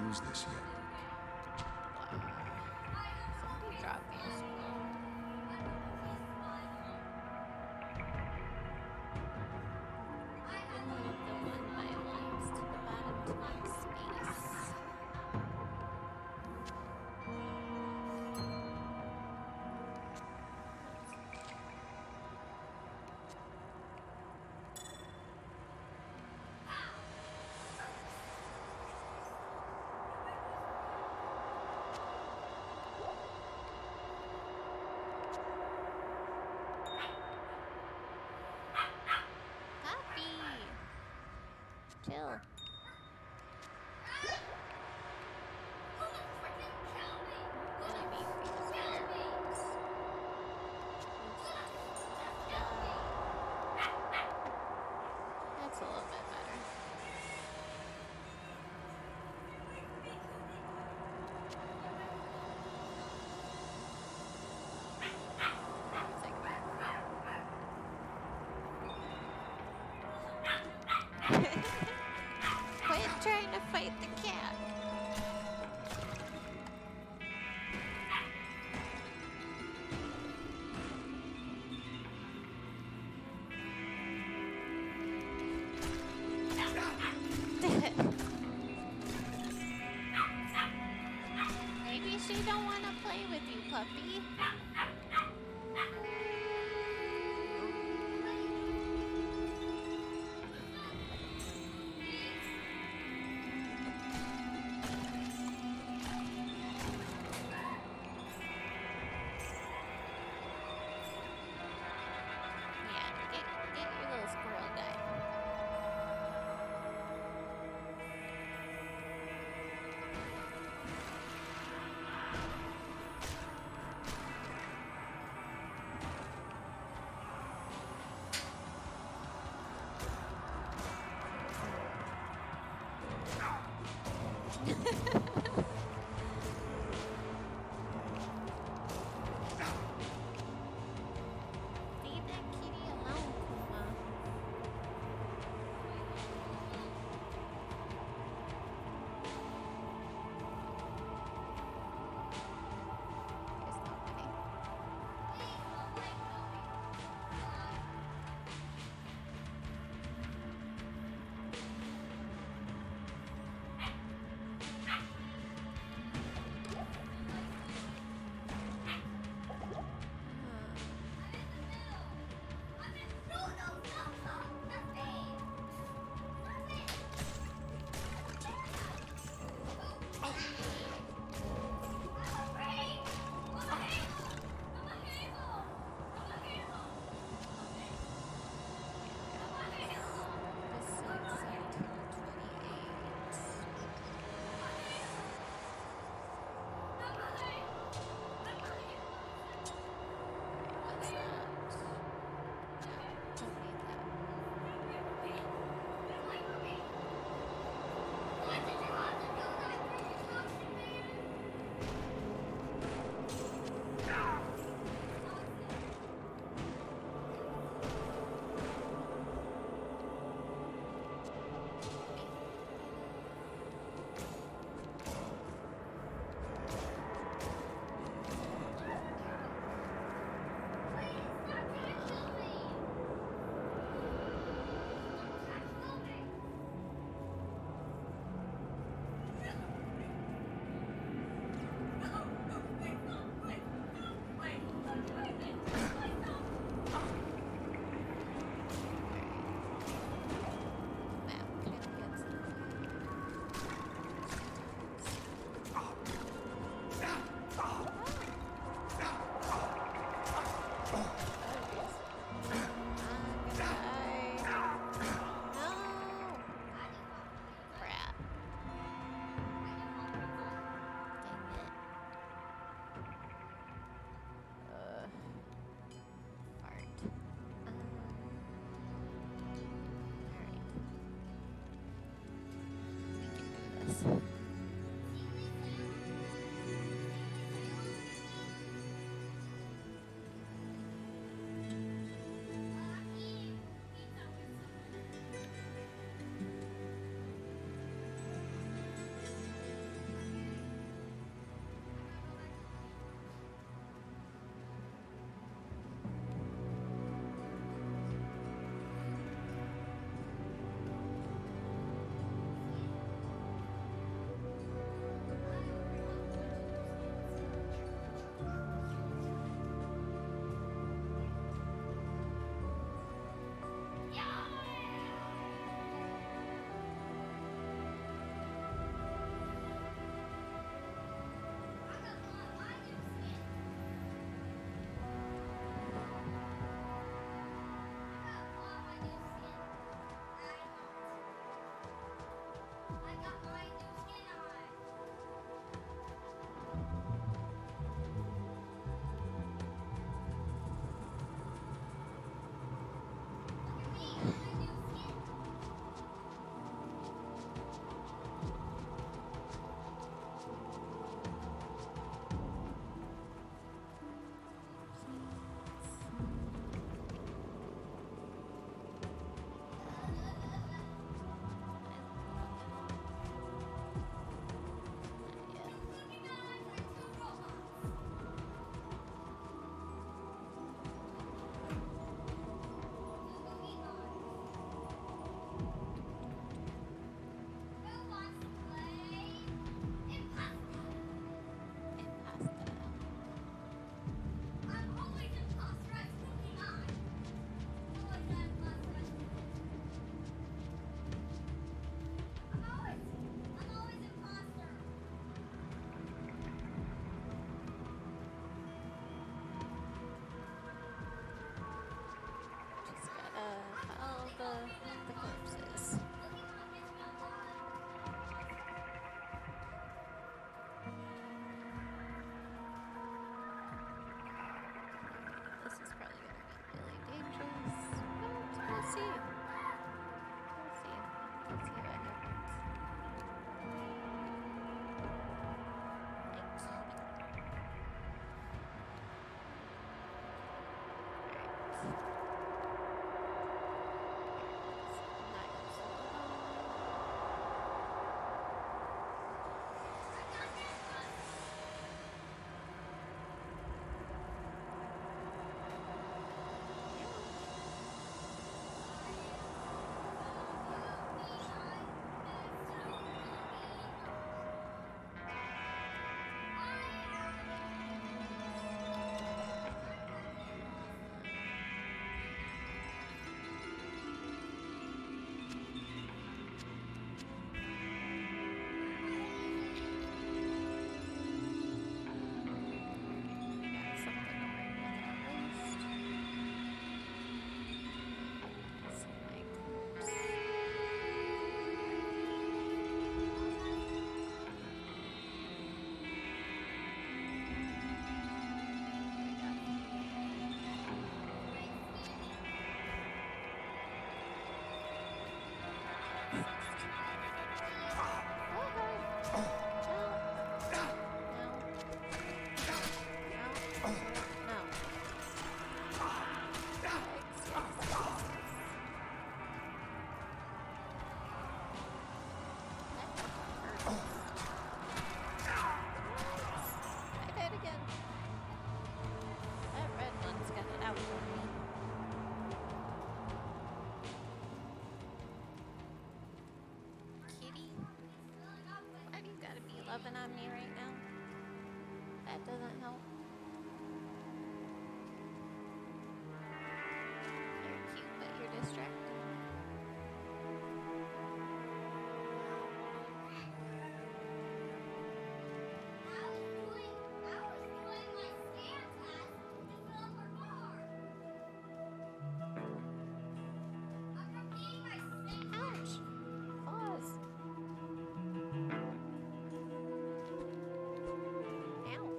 is this yet? Somebody dropped me a scroll. Then move the 1 mile leads to the bottom time space. Puppy! Chill. Enemy fears. That's a little bit better. Quit trying to fight the cat. Maybe she don't want to play with you, puppy. Yeah, get your little squirrel guy. Leave that kitty alone, Kuma. There's nobody. the corpses. This is probably gonna be really dangerous. But we'll see. We'll see. We'll see what happens. Loving on me right now. That doesn't help. You're cute, but you're distracting. Ouch! Claws. Ow.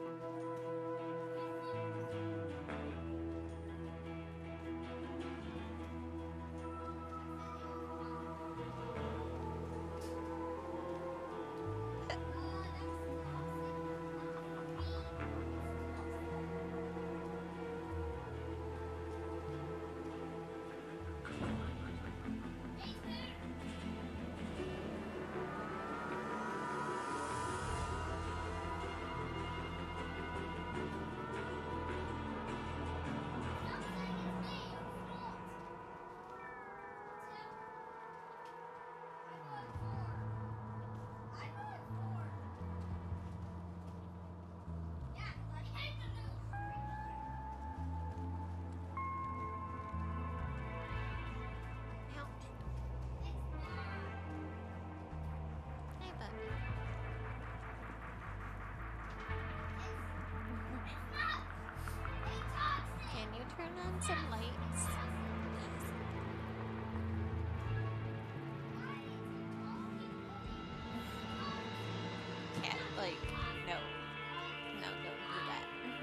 Can you turn on some lights? Cat, like, no. No, don't do that.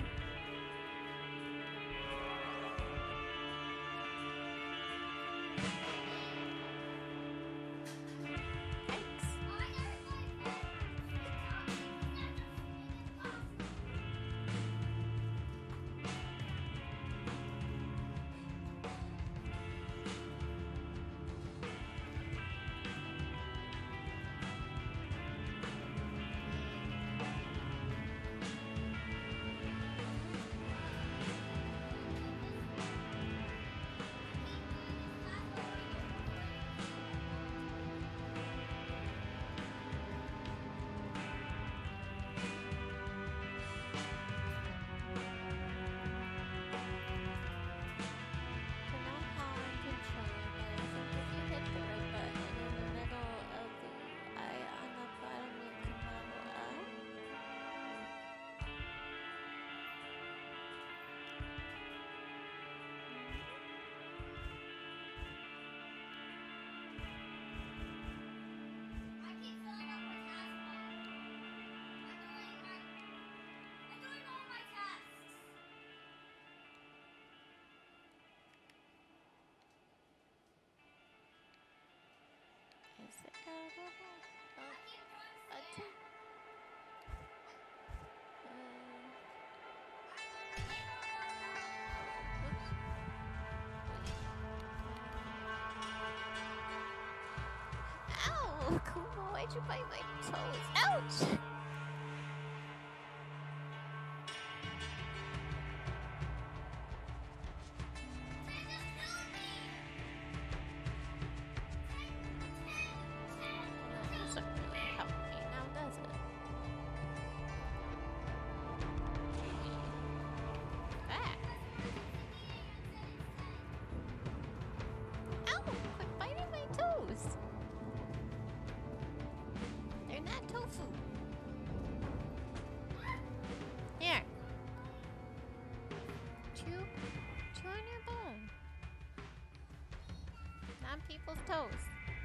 Thanks. Ow! Kumo, why'd you bite my toes? Ouch! That doesn't really help me now, does it? Ah! Ow! Quit biting my toes! They're not tofu. Here. Chew on your bone. On people's toes.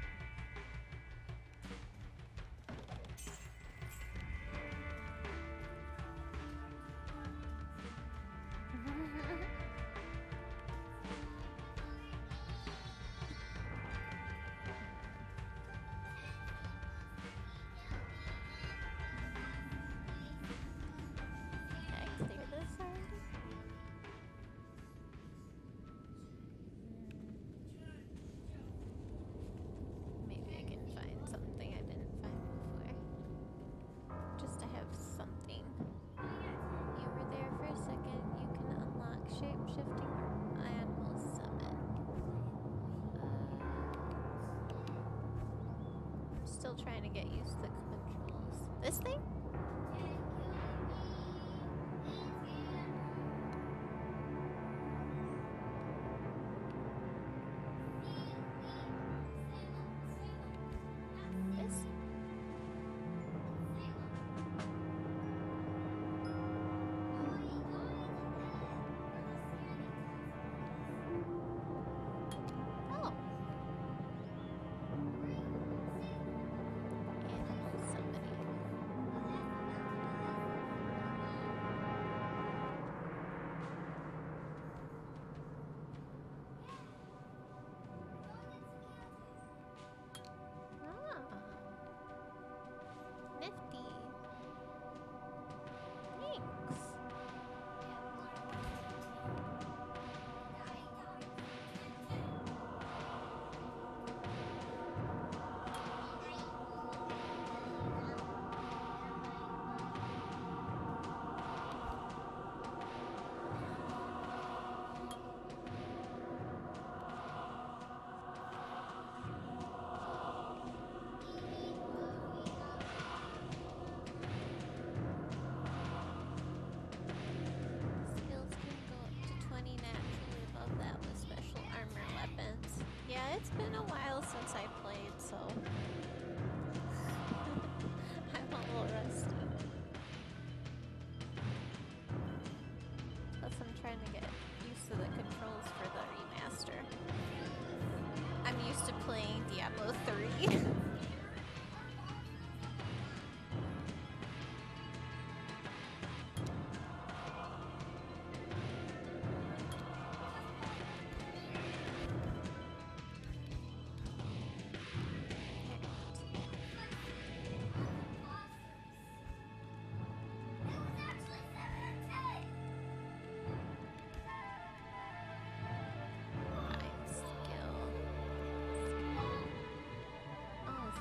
Did I clear this already? Maybe I can find something I didn't find before. Just to have something. You were there for a second. You can unlock shape-shifting animal summon. I'm still trying to get used to the controls. This thing? This? Oh. Animal summoning. Ah. Nifty. Thanks. Skills can go up to 20 naturally above that with special armor weapons. Yeah, it's been a while since I played, so I'm a little rusty. Plus I'm trying to get used to the controls for the remaster. I'm used to playing Diablo 3. Find skill. Oh,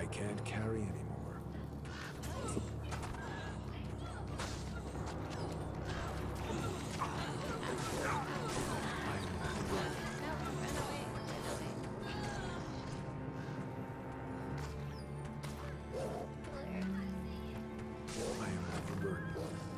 can't carry anymore. I am overburdened.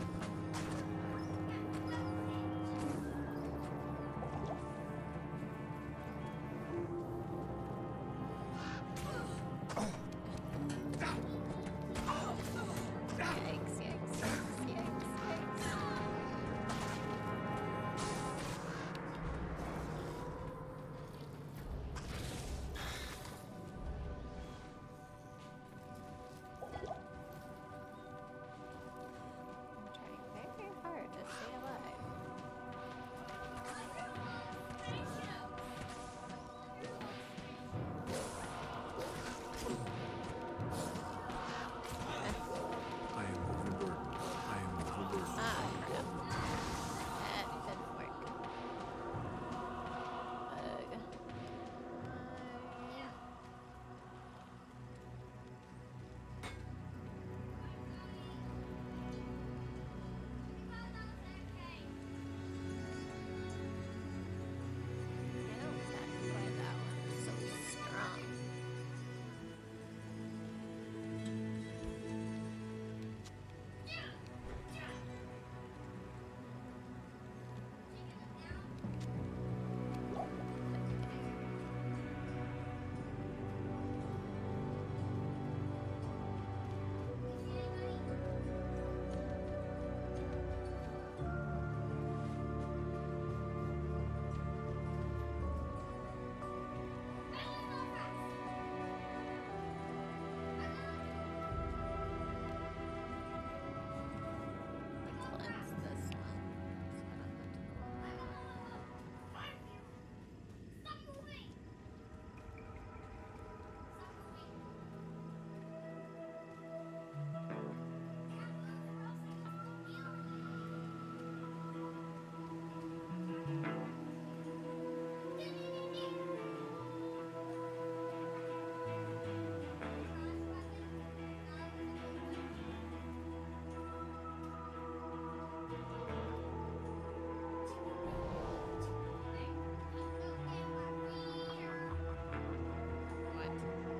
Yikes, yikes, yikes, yikes, yikes. I'm trying very hard to stay alive. I am overburdened. I am overburdened. Ah, crap. That didn't work. Bug. I don't exactly why that one's so strong. Cleanse this one. What?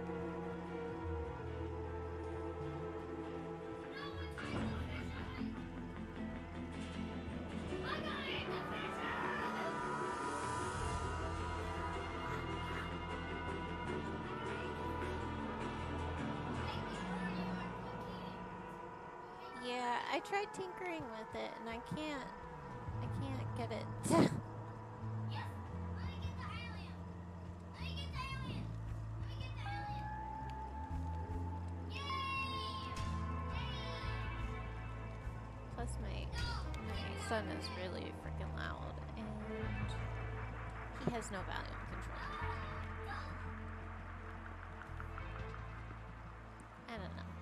Yeah, I tried tinkering with it and I can't get it. Plus my son is really freaking loud and he has no volume control. I don't know.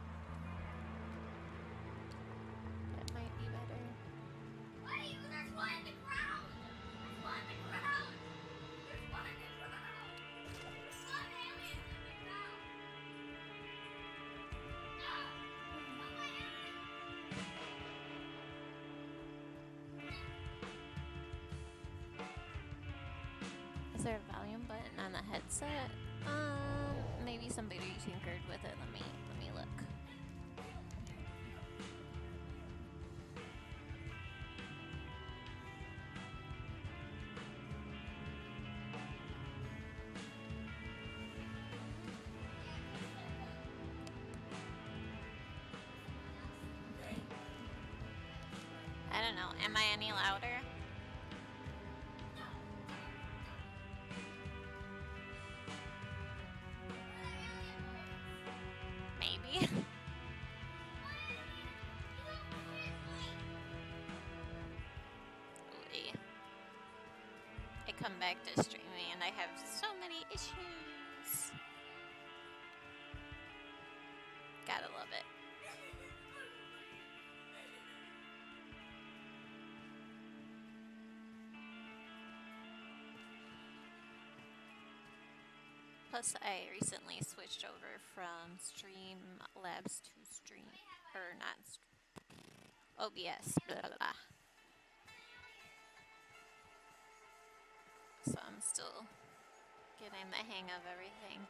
That might be better. There's one in the ground! There's one in the ground! There's one in the ground! There's one alien in the ground! No! Oh my alien! Is there a volume button on the headset? Maybe somebody tinkered with it. Let me look. I don't know. Am I any louder? Maybe. Ooh, I come back to streaming and I have so many issues. Gotta love it. Plus, I recently switched over from Streamlabs to or not, OBS, blah, blah, blah. So I'm still getting the hang of everything.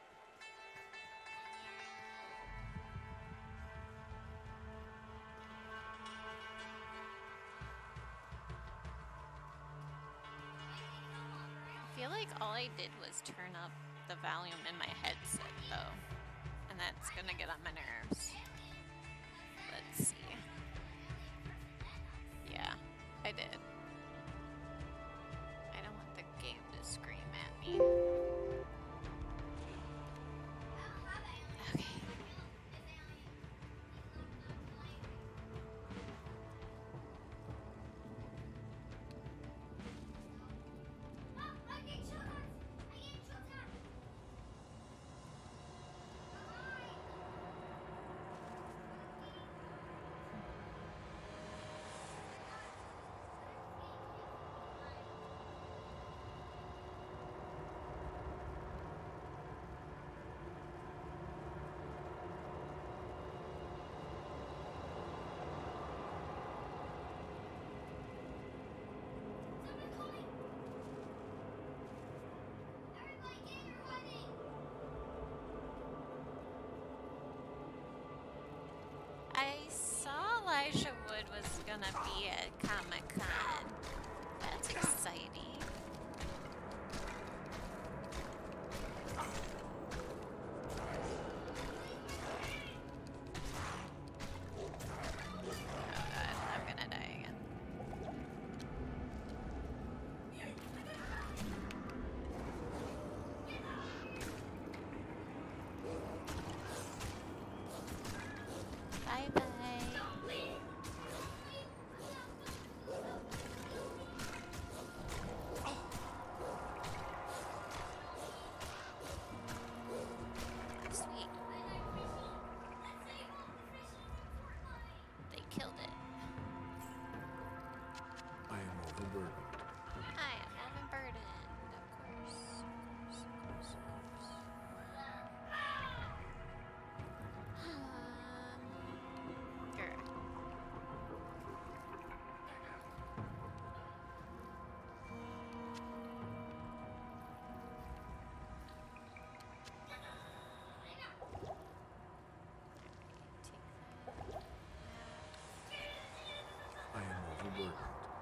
I feel like all I did was turn up the volume in my headset though, and that's gonna get on my nerves. Let's see. Yeah, I did. I don't want the game to scream at me. Okay. I saw Elijah Wood was gonna be at Comic-Con. That's exciting. Oh god, I'm gonna die again. Bye-bye. Sweet. They killed it. I am overburdened. I am overburdened, of course. Grr. I am overburdened.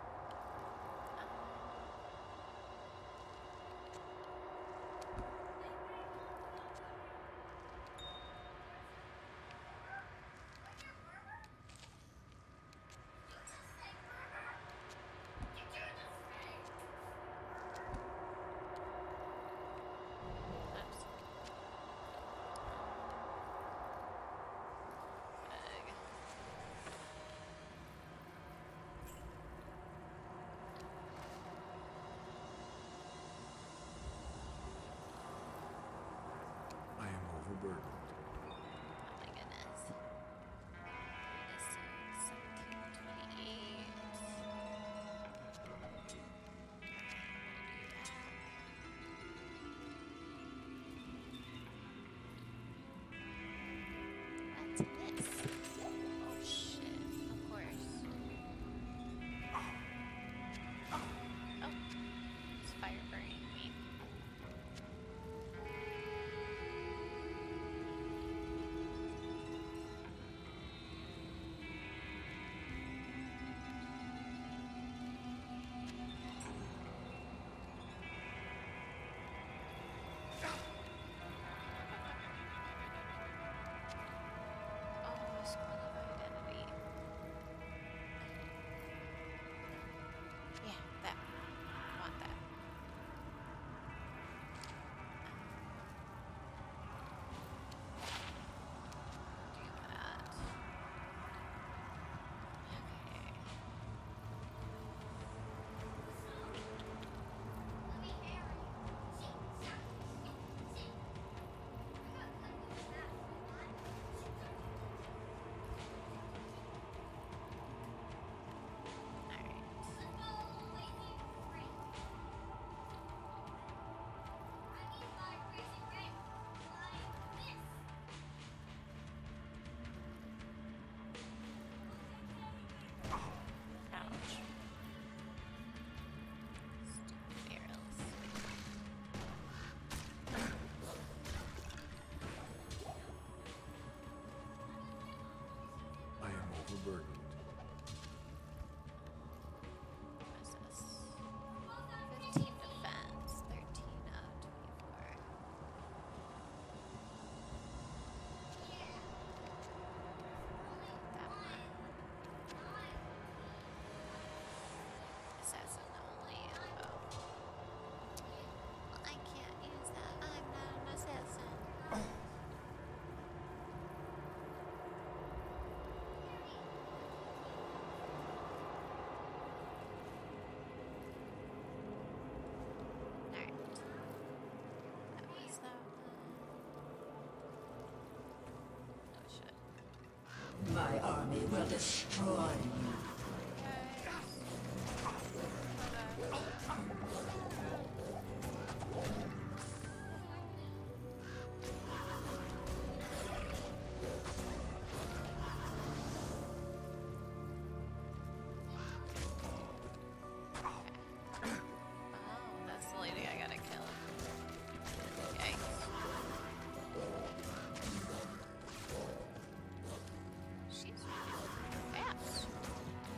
Oops. Ugh. I am overburdened. Oh my goodness. 1728. What's this? Oh shit, of course. Oh, it's fire burning me. Oh, My army will destroy you. Oh, that's the lady I gotta kill. Okay. She's really fast.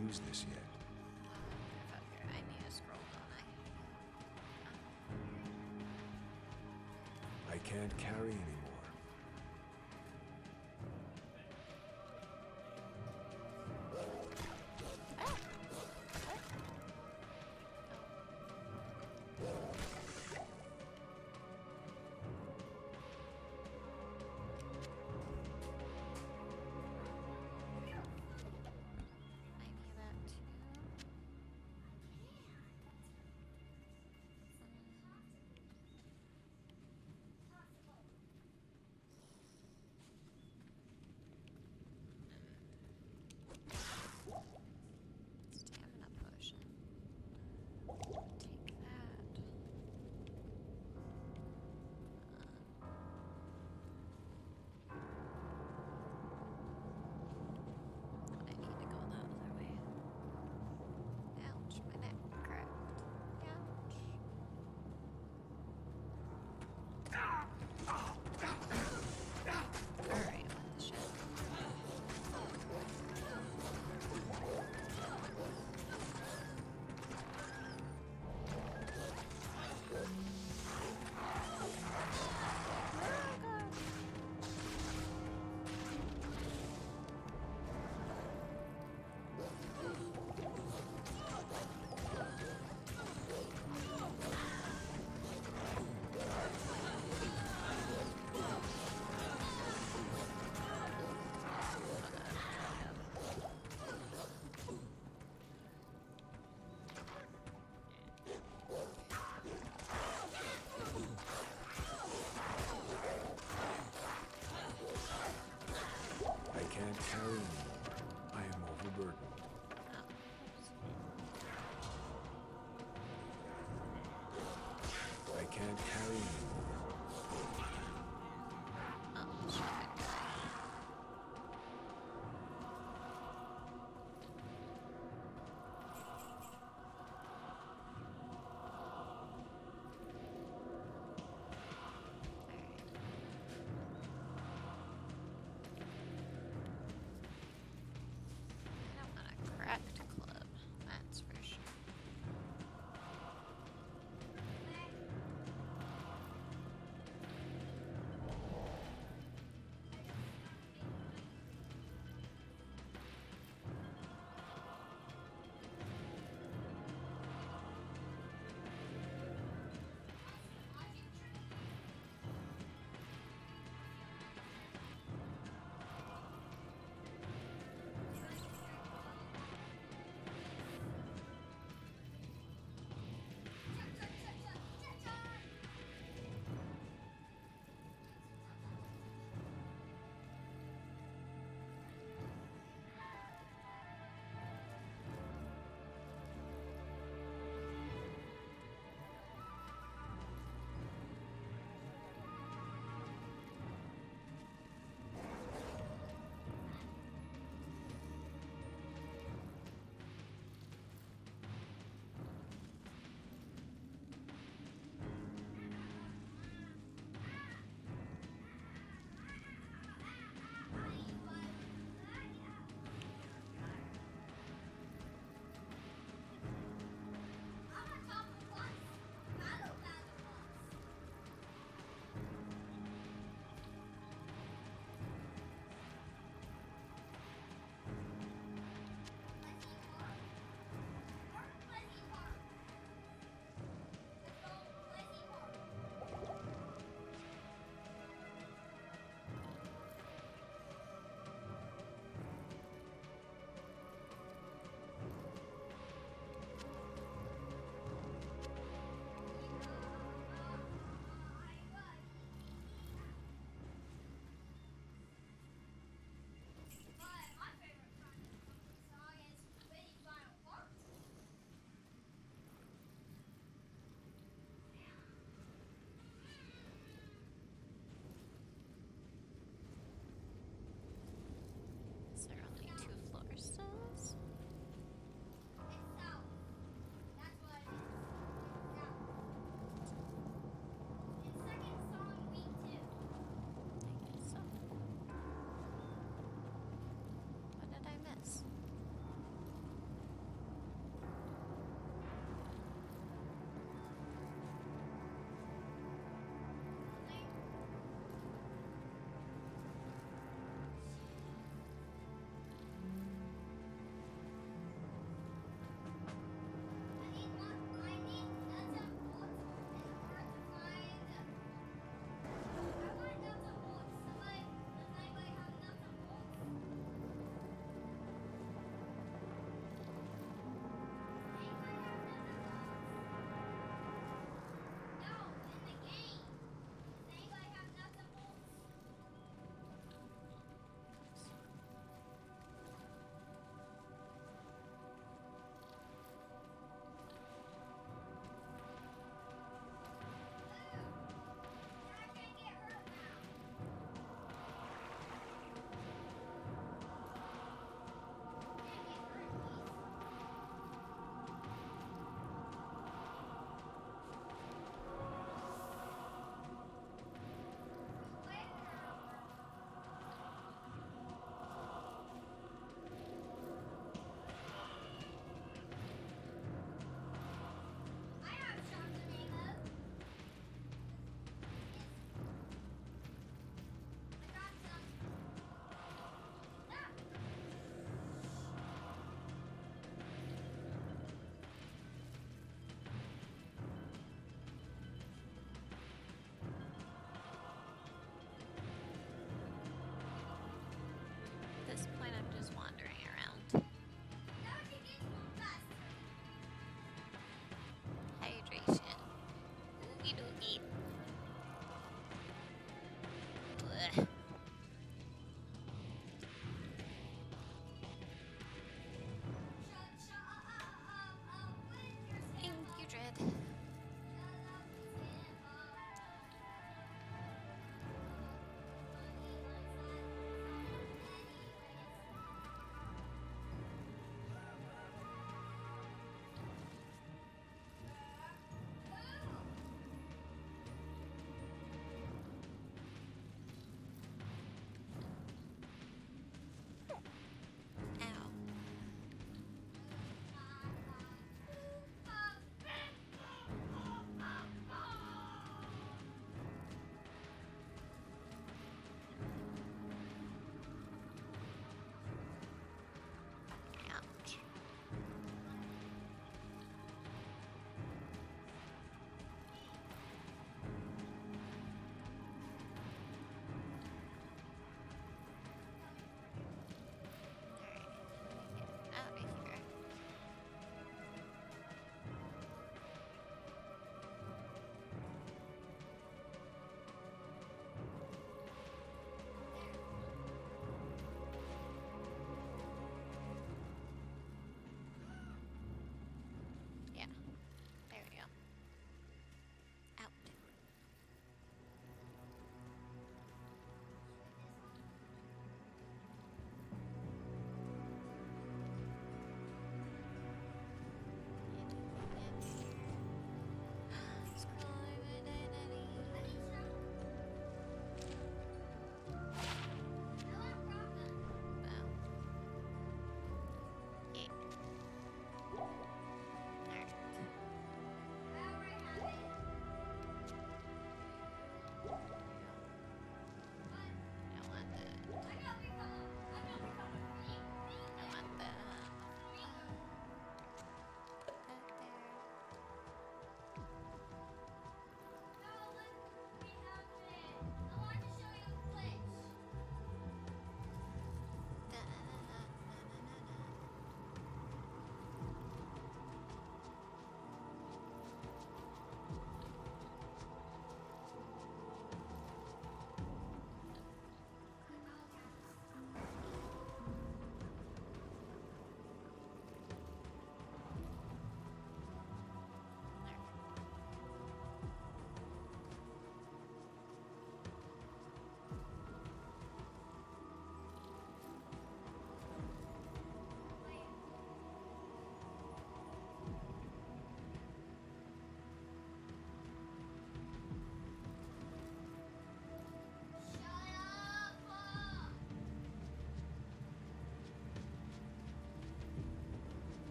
use this yet. Okay, I need to scroll, don't I? I can't carry anymore. I need that too.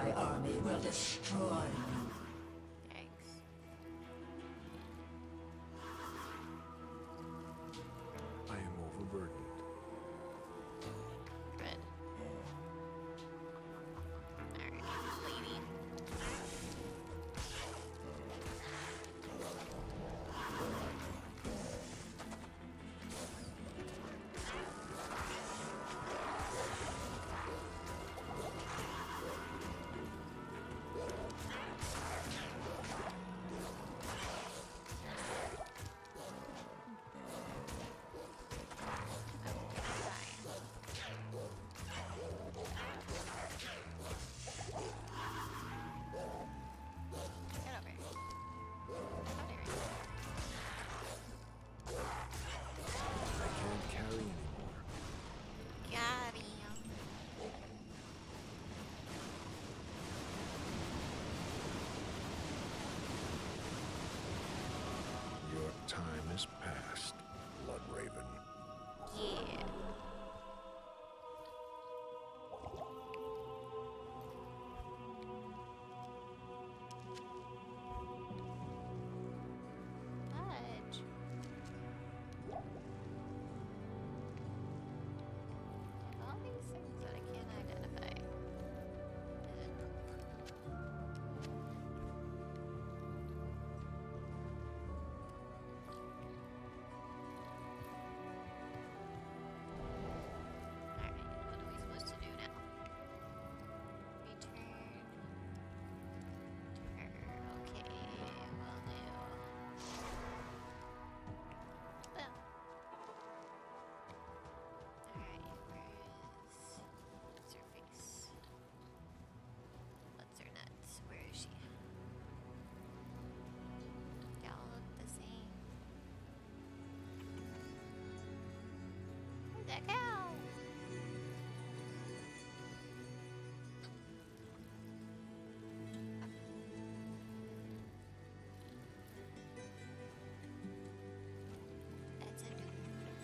My army will destroy you. Yikes. I am overburdened. Red. Alright, lady. Get over here. How dare you. I can't carry anymore. Got him. Your time is past, Blood Raven. Yeah. Fudge. All these things that I can't identify. Alright, what are we supposed to do now? Return. Okay, will do. Well. Alright, what's her face? What's her nuts? Where is she? Y'all look the same. Where'd that go? That's a new.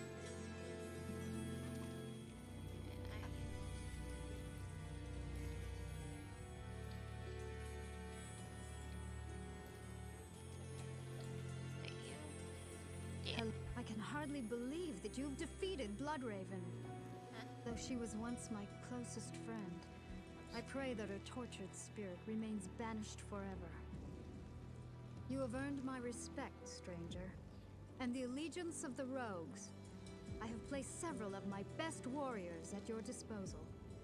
Yeah. I can hardly believe that you've defeated Bloodraven. Huh? Though she was once my closest friend, I pray that her tortured spirit remains banished forever. You have earned my respect, stranger, and the allegiance of the rogues. I have placed several of my best warriors at your disposal.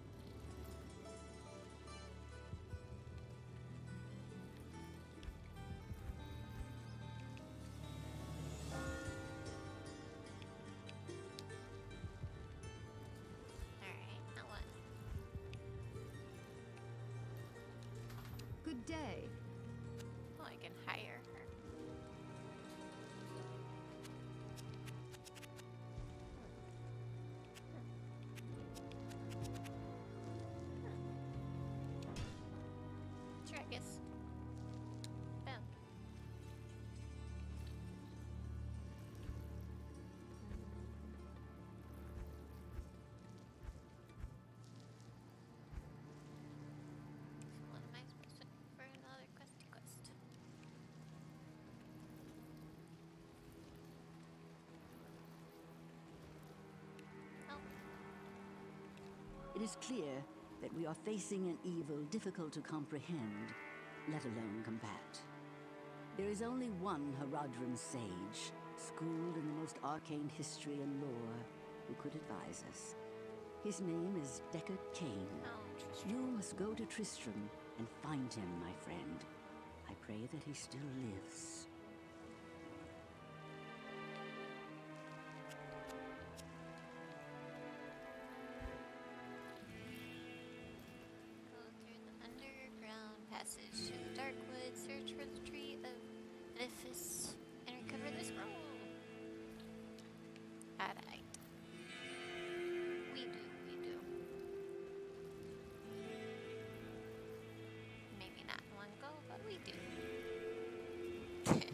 Alright, now what? Good day. Oh, I can hire her. Tragus. Boom. What am I supposed to do for another questy quest? Oh, It is clear that we are facing an evil difficult to comprehend, let alone combat. There is only one Haradrim sage, schooled in the most arcane history and lore, who could advise us. His name is Deckard Cain. oh, Tristram. You must go to Tristram and find him, my friend. I pray that he still lives. Go through the underground passage to the dark woods, search for the tree of Edifice, and recover the scroll. Alright. We do. Maybe not in one go, but we do.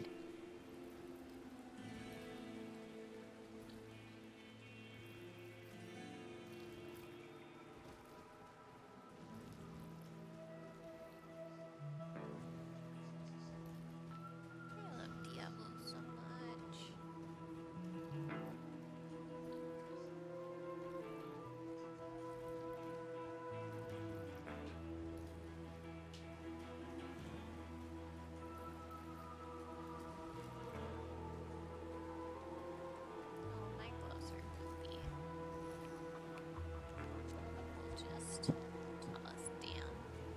just toss down.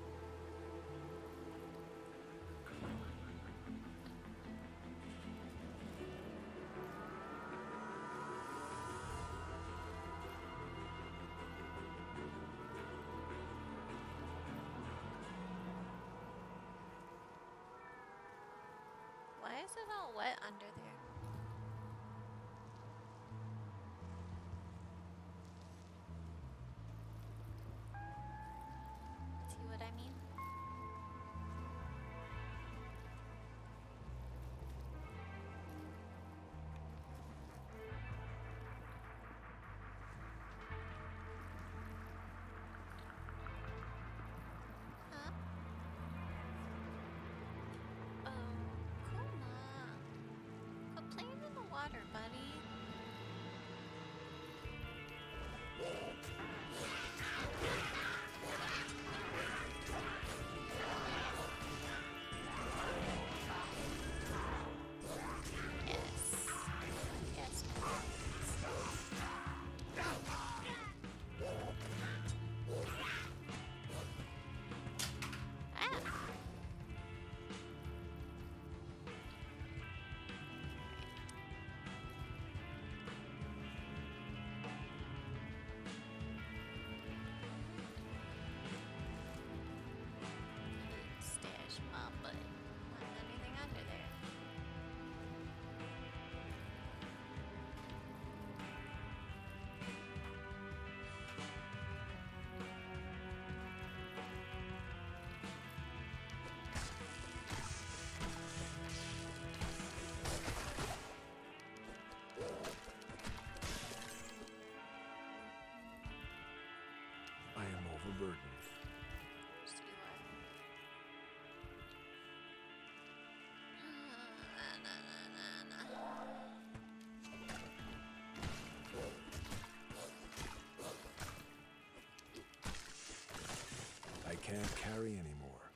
Why is it all wet under there? See what I mean? Huh? Oh, come on. Quit playing in the water, buddy. Yes. Yes, ah. Stash my butt. Not anything under there. I am overburdened. So you are. I can't carry anymore.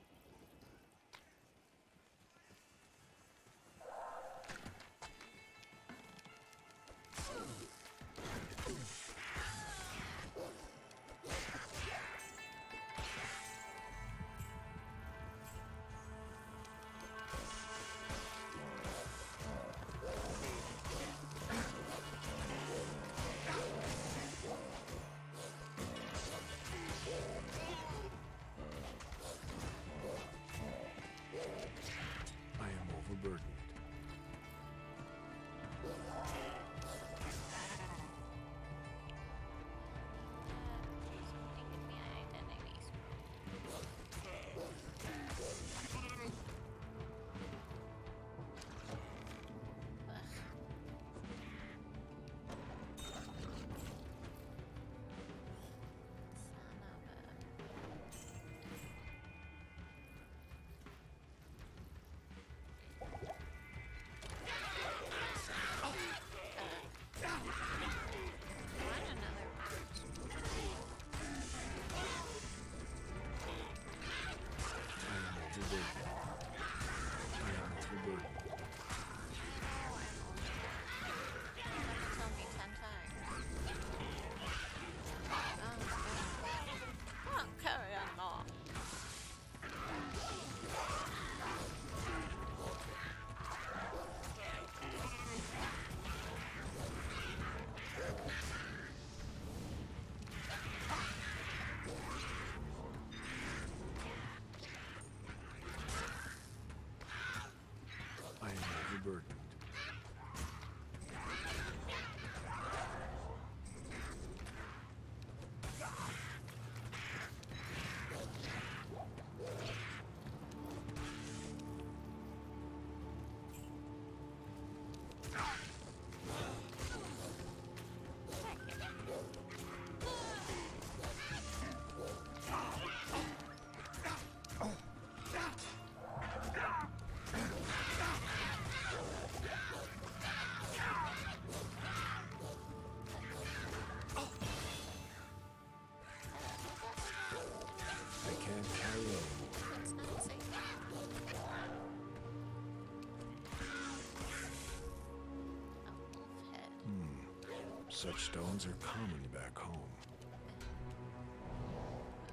I am overburdened. Something in my identities. Ugh. Son of a... Want another punch? I am overburdened. I am overburdened. You have to tell me 10 times. Oh, carry on more. I am overburdened. I can't carry anymore. It's not safe. A wolf head. Such stones are common back home.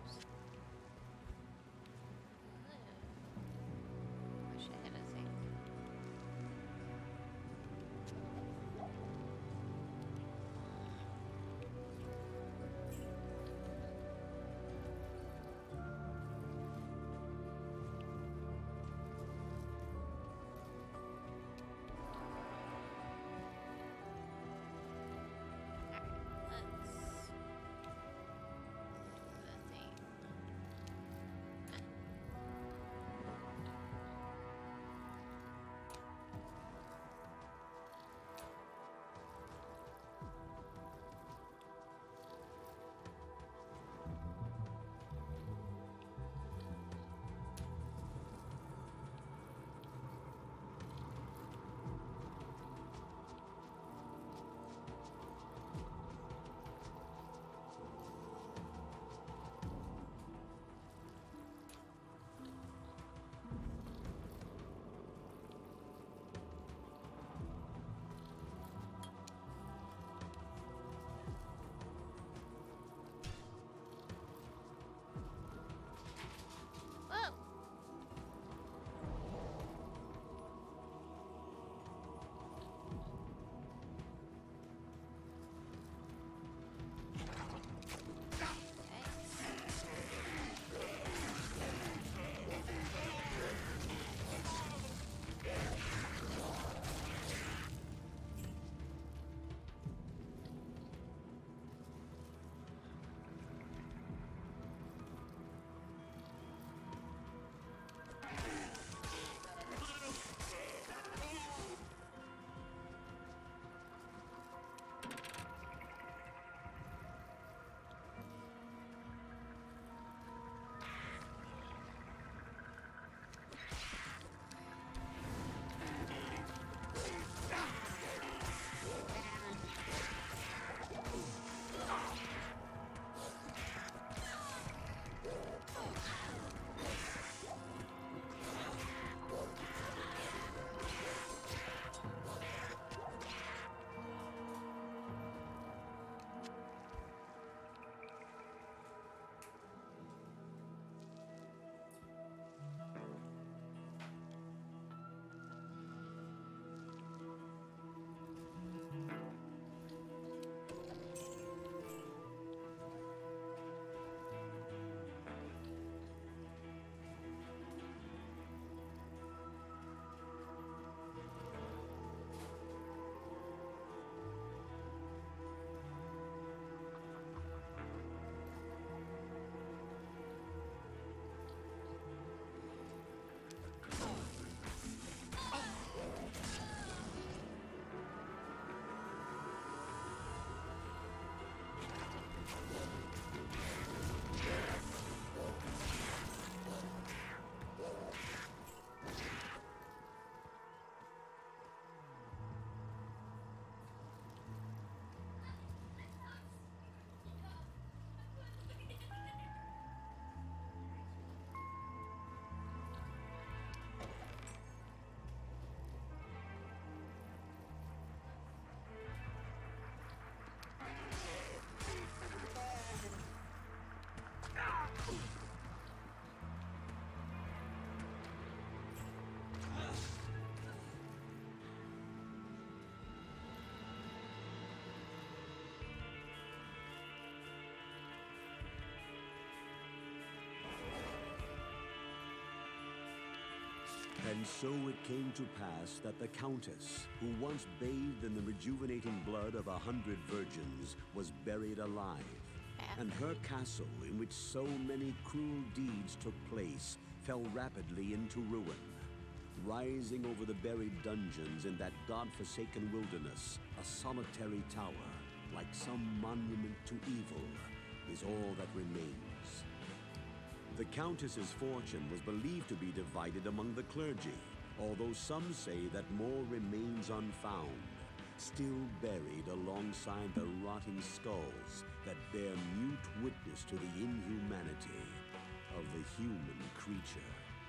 And so it came to pass that the Countess, who once bathed in the rejuvenating blood of 100 virgins, was buried alive. And her castle, in which so many cruel deeds took place, fell rapidly into ruin. Rising over the buried dungeons in that god-forsaken wilderness, a solitary tower, like some monument to evil, is all that remains. The Countess's fortune was believed to be divided among the clergy, although some say that more remains unfound, still buried alongside the rotting skulls that bear mute witness to the inhumanity of the human creature.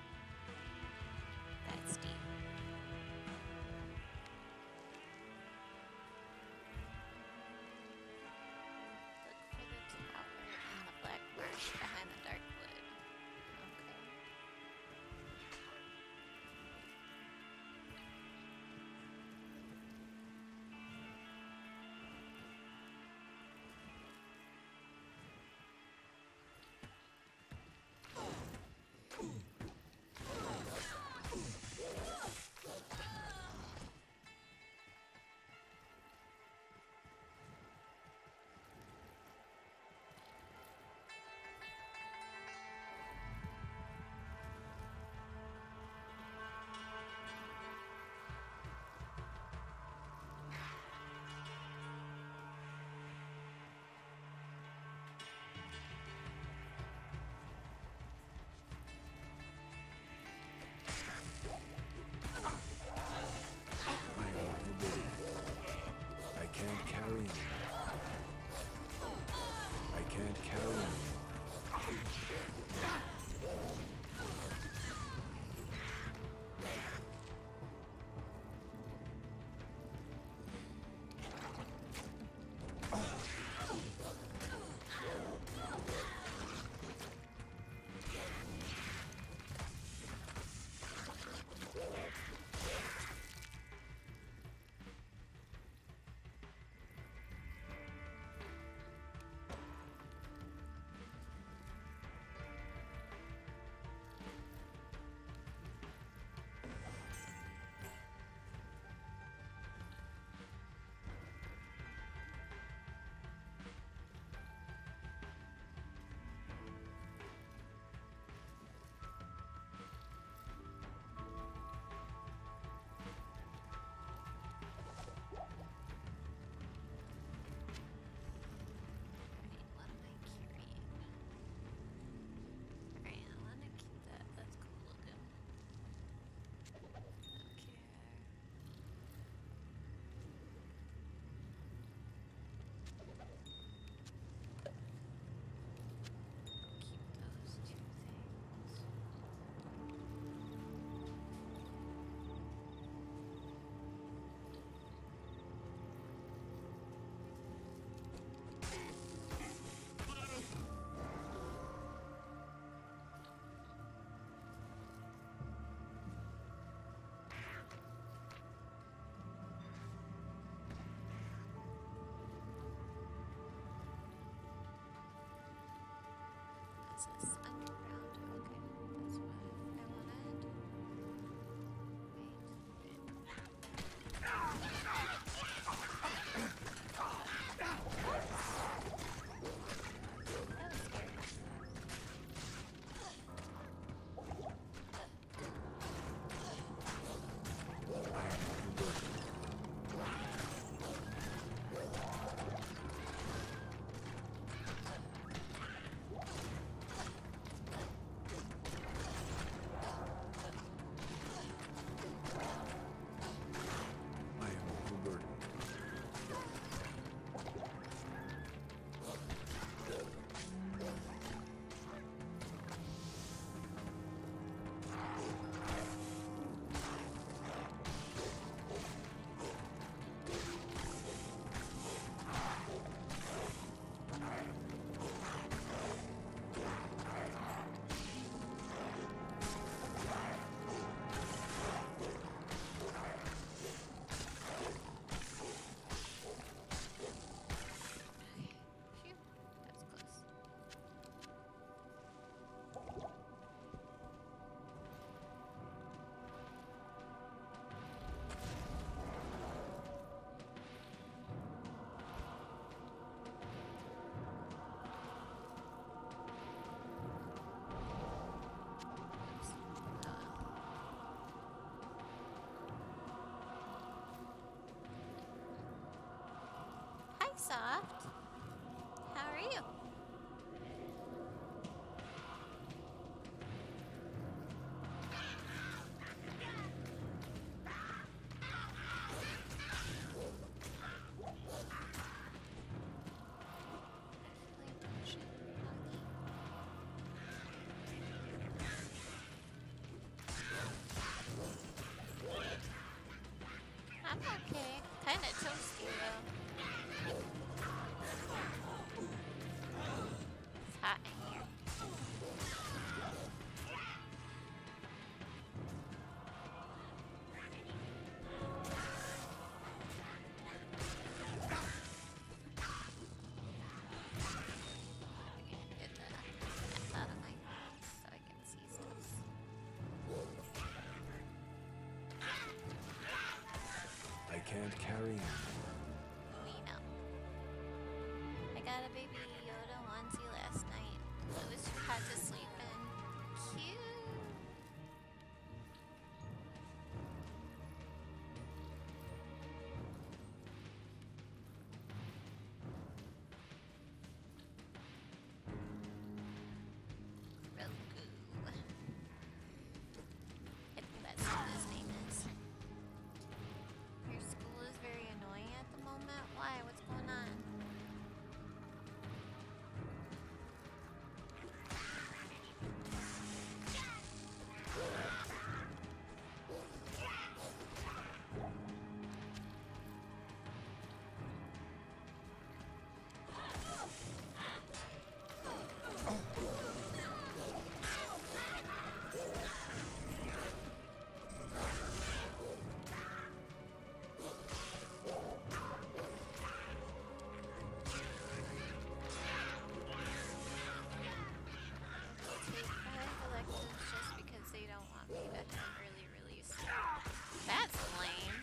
That's deep. Look for the tower and the black marsh behind the dark wood. Okay. This underground. Okay, that's what I wanted. That was scary. Soft. How are you? I'm okay. Kinda toasty though. It's hot in here. Get that out of my face so I can see stuff. I can't carry anymore. We know. I got a baby Yoda onesie last night. It was too hot to sleep in. Cute. Grogu. I think that's what his name is. Your school is very annoying at the moment. Why? What's going on? Take 5 electives just because they don't want me to have early release. That's lame.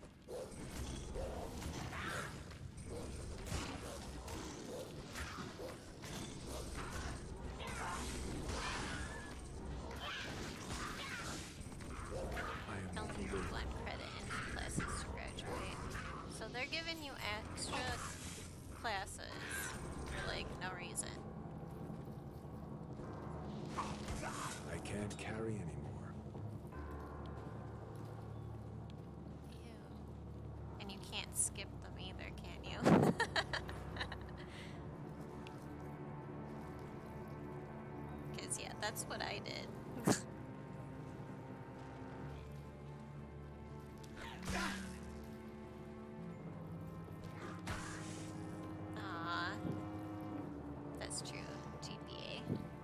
I am Only overwhelmed. 1 credit in classes to graduate. So they're giving you extra classes for like no reason. I can't carry anymore. Ew. And you can't skip them either, can you? Cause yeah, that's what I did. Aw. That's true. GPA.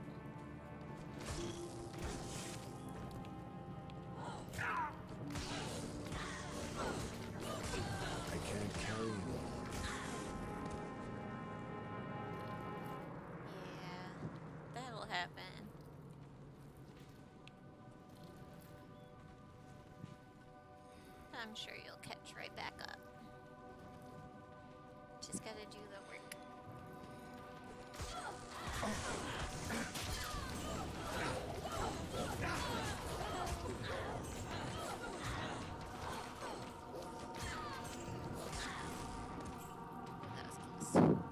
I can't carry anymore. Yeah, that'll happen. I'm sure you'll catch right back up. Just gotta do the work. That was close. Alright.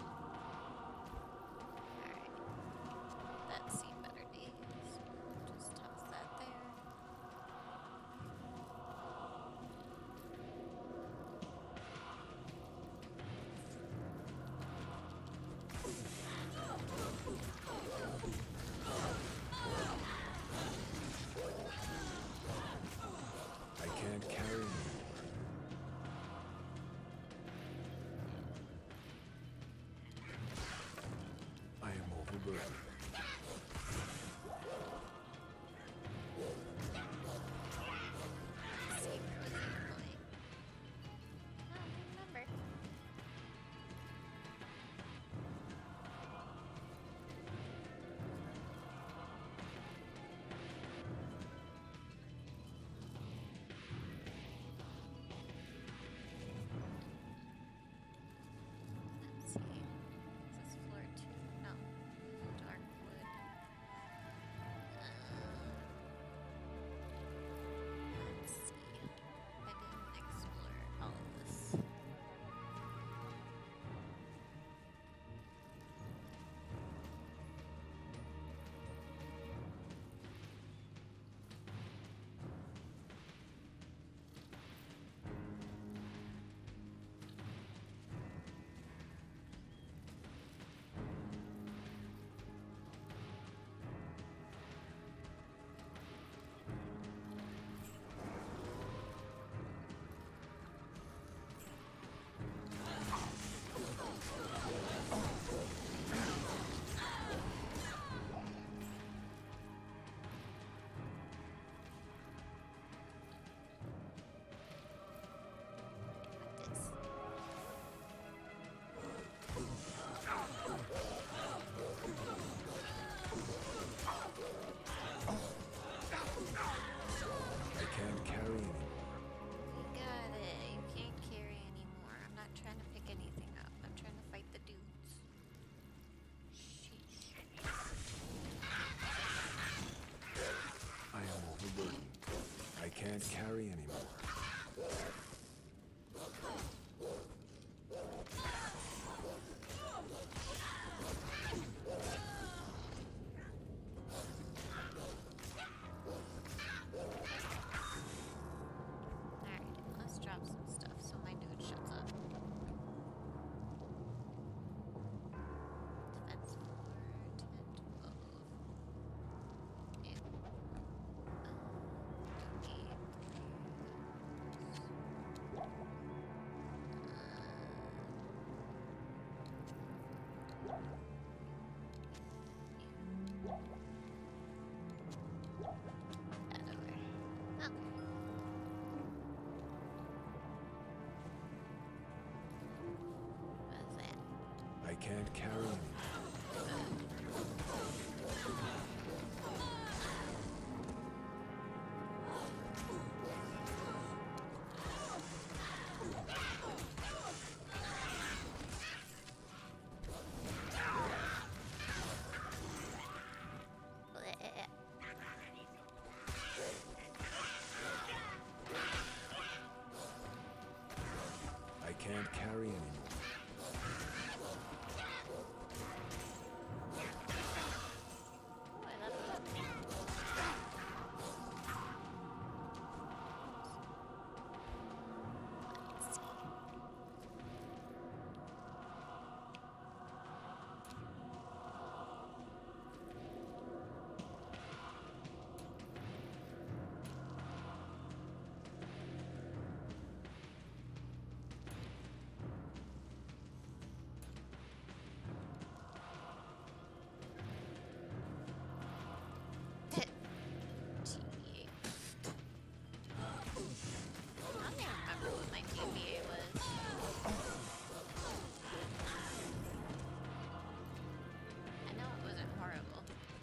That's seen better days. Just toss that there. I can't carry anymore. I can't carry anymore. Oh, I leveled up. Let's see. TVA. I don't even remember what my TVA was. I know it wasn't horrible.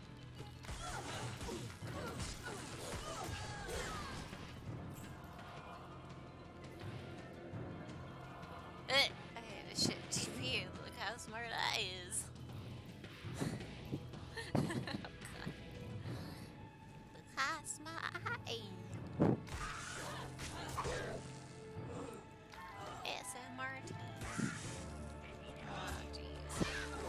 I had a shit TVA. Look how smart I is. Oh, God. Look how smart I am. SMRT. Oh, jeez.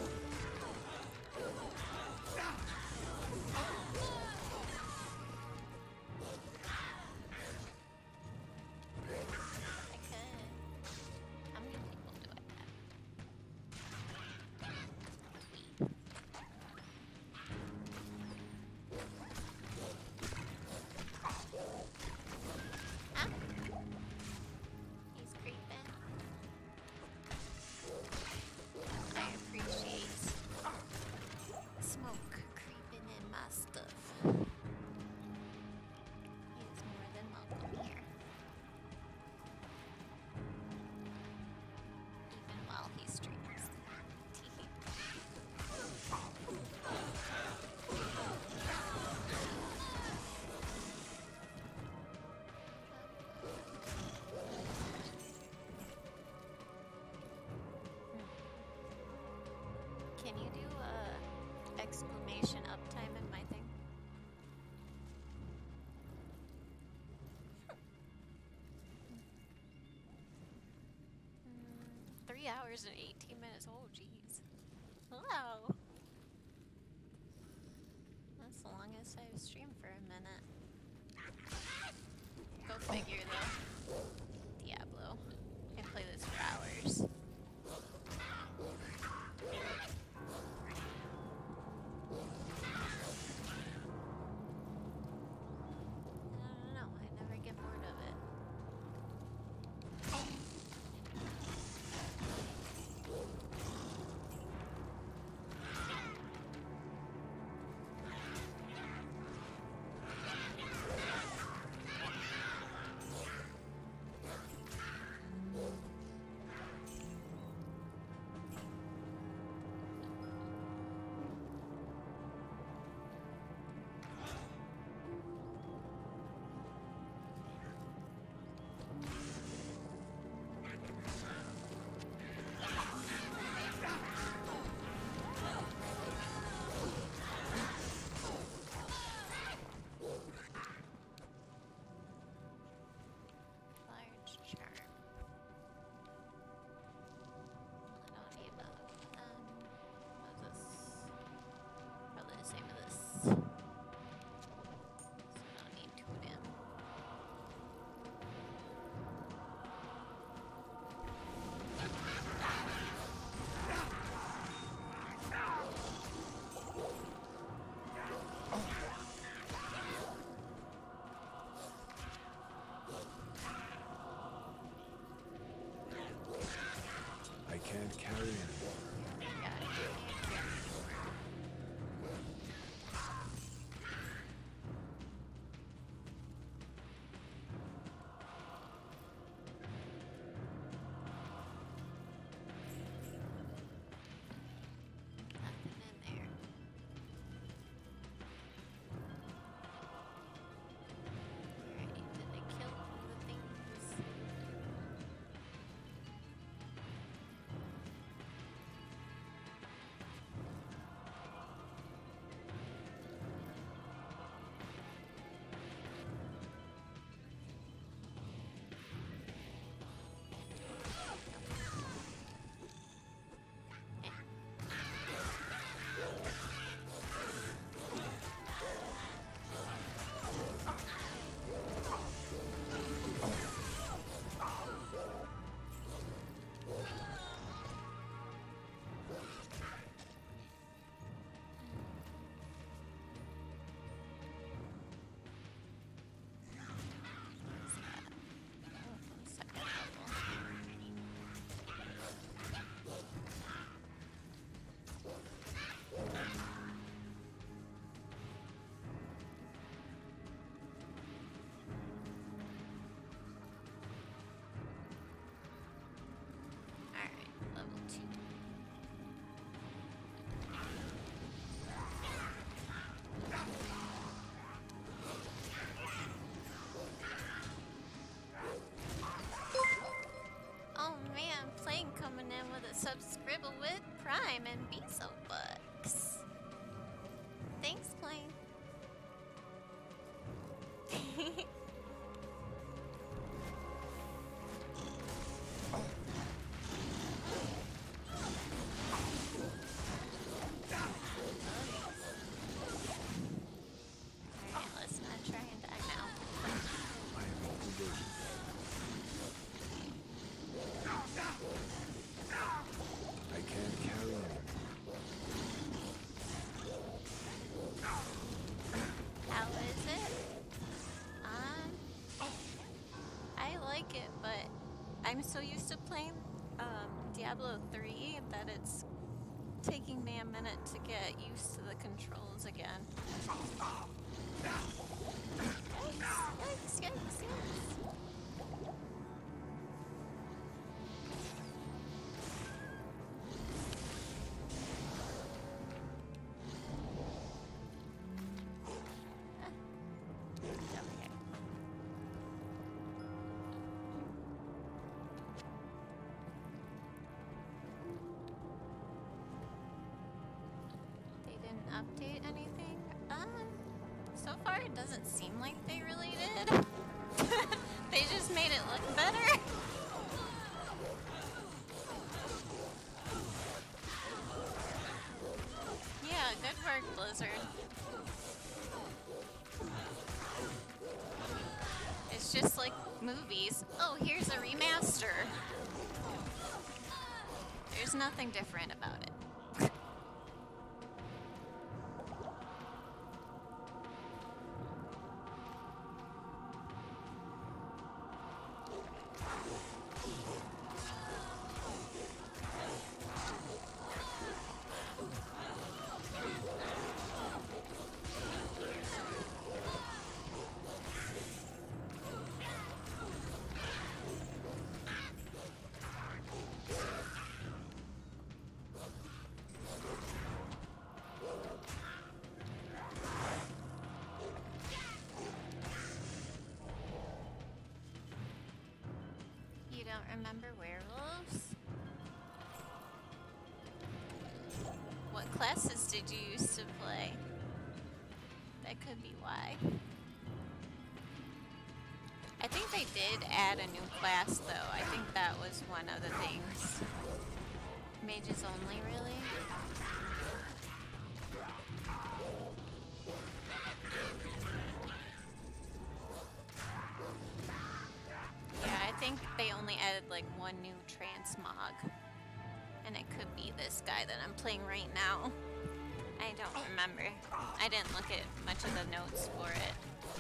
I could. How many people do I have? 3. Ah. He's creeping. I appreciate smoke creeping in my stuff. He is more than welcome here. Even while he streams. Can you do exclamation uptime in my thing? 3 hours and 18 minutes. Oh, jeez. Hello. That's the longest I've streamed for a minute. Go figure, though. Diablo. I play this for hours. I don't know. I never get bored of it. Diamond Bezo Bucks. Thanks, Plain. Alright, let's not try and die now. I am all conversion. I can't carry anymore. How is it? I like it, but I'm so used to playing Diablo 3 that it's taking me a minute to get used to the controls again. Yikes, yikes, yikes. Okay. They didn't update anything? So far it doesn't seem like they really did. They just made it look better. Yeah, good work, Blizzard. It's just like movies. Oh, here's a remaster. There's nothing different about it. You don't remember werewolves? What classes did you used to play? That could be why. I think they did add a new class though. I think that was one of the things. Mages only, really? Yeah, I think they only added like one new transmog. And it could be this guy that I'm playing right now. I don't remember. I didn't look at much of the notes for it.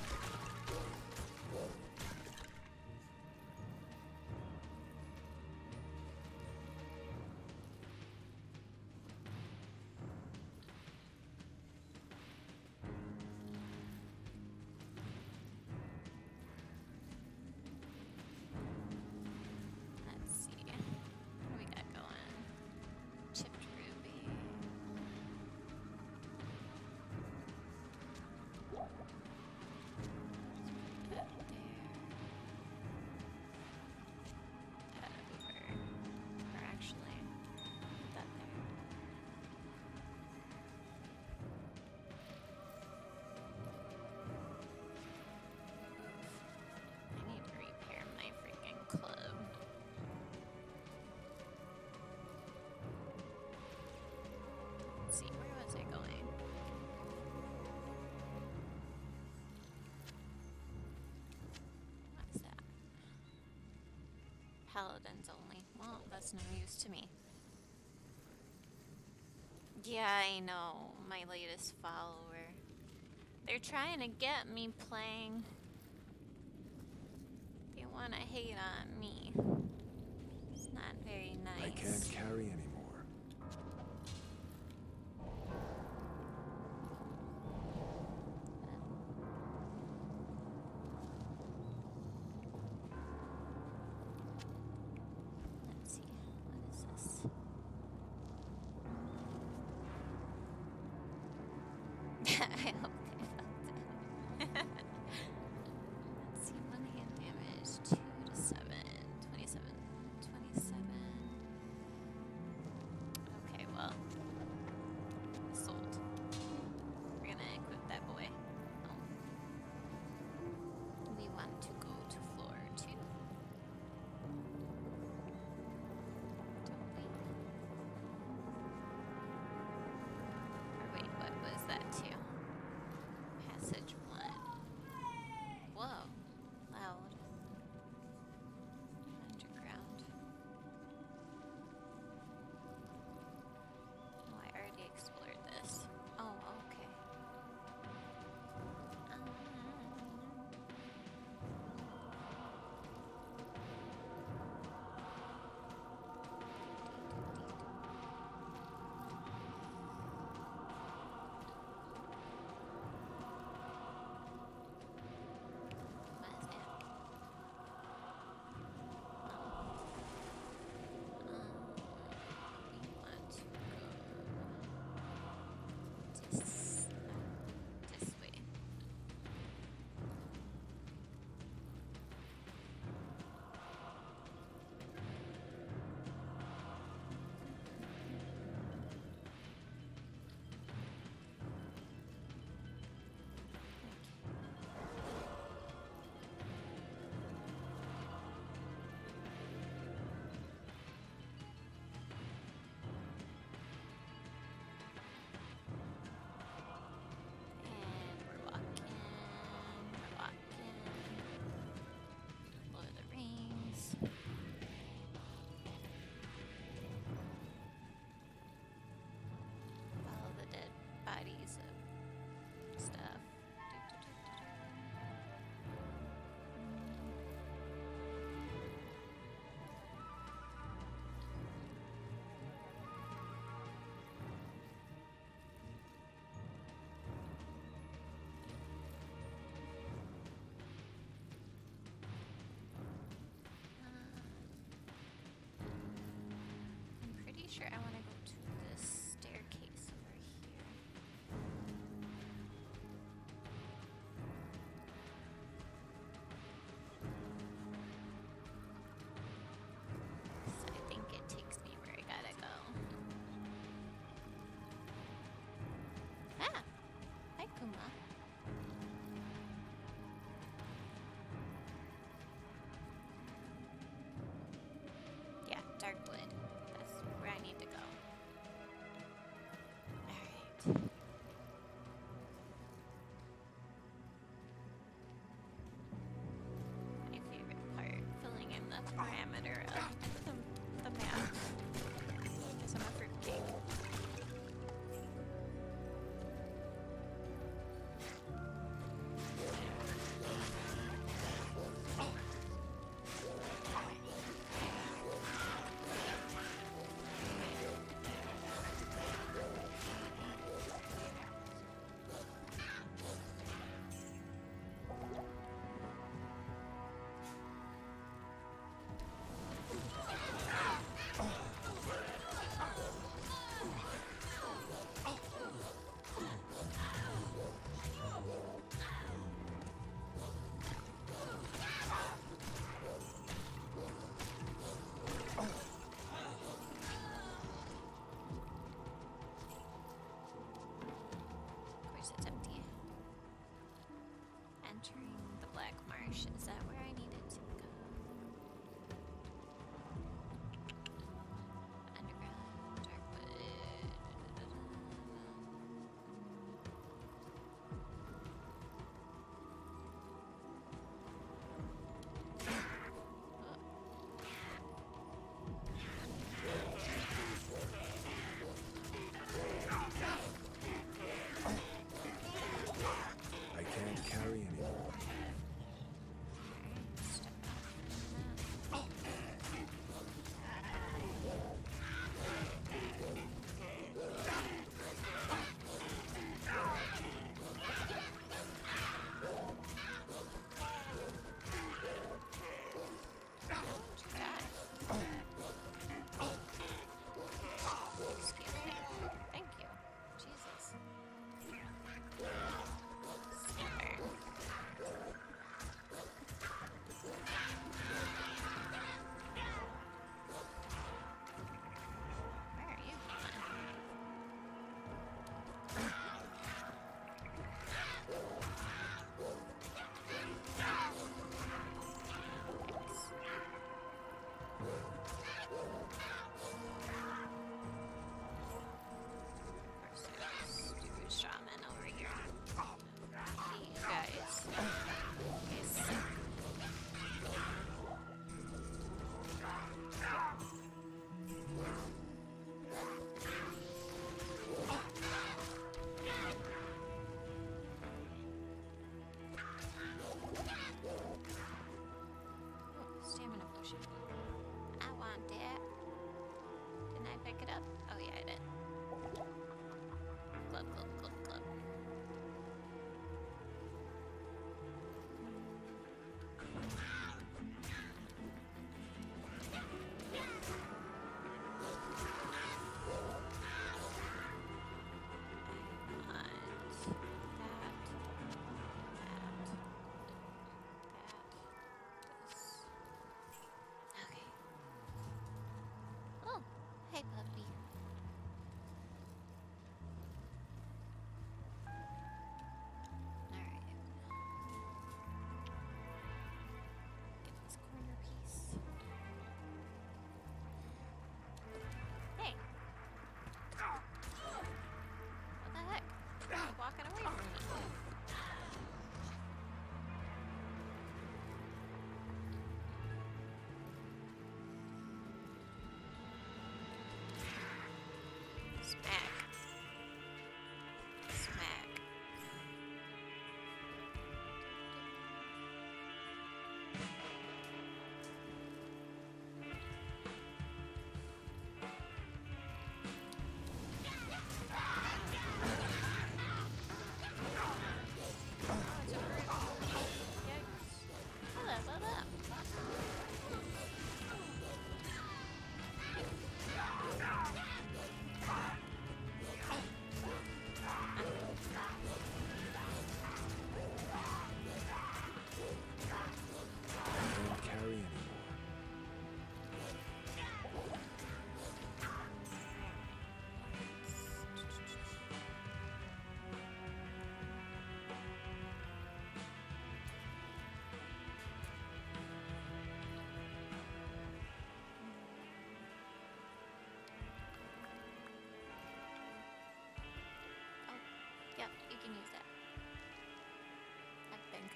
Let's see. What do we got going? Chipped ruby. Put that there. That over. Or actually, put that there. I need to repair my freaking club. Let's see, where was I going? What's that? Paladins only. Well, that's no use to me. Yeah, I know, my latest follower. They're trying to get me playing. They want to hate on me. It's not very nice. I can't carry anymore. Let's see, what is this? I hope they felt it. Let's see, one hand damage, 2 to 7, 27, 27.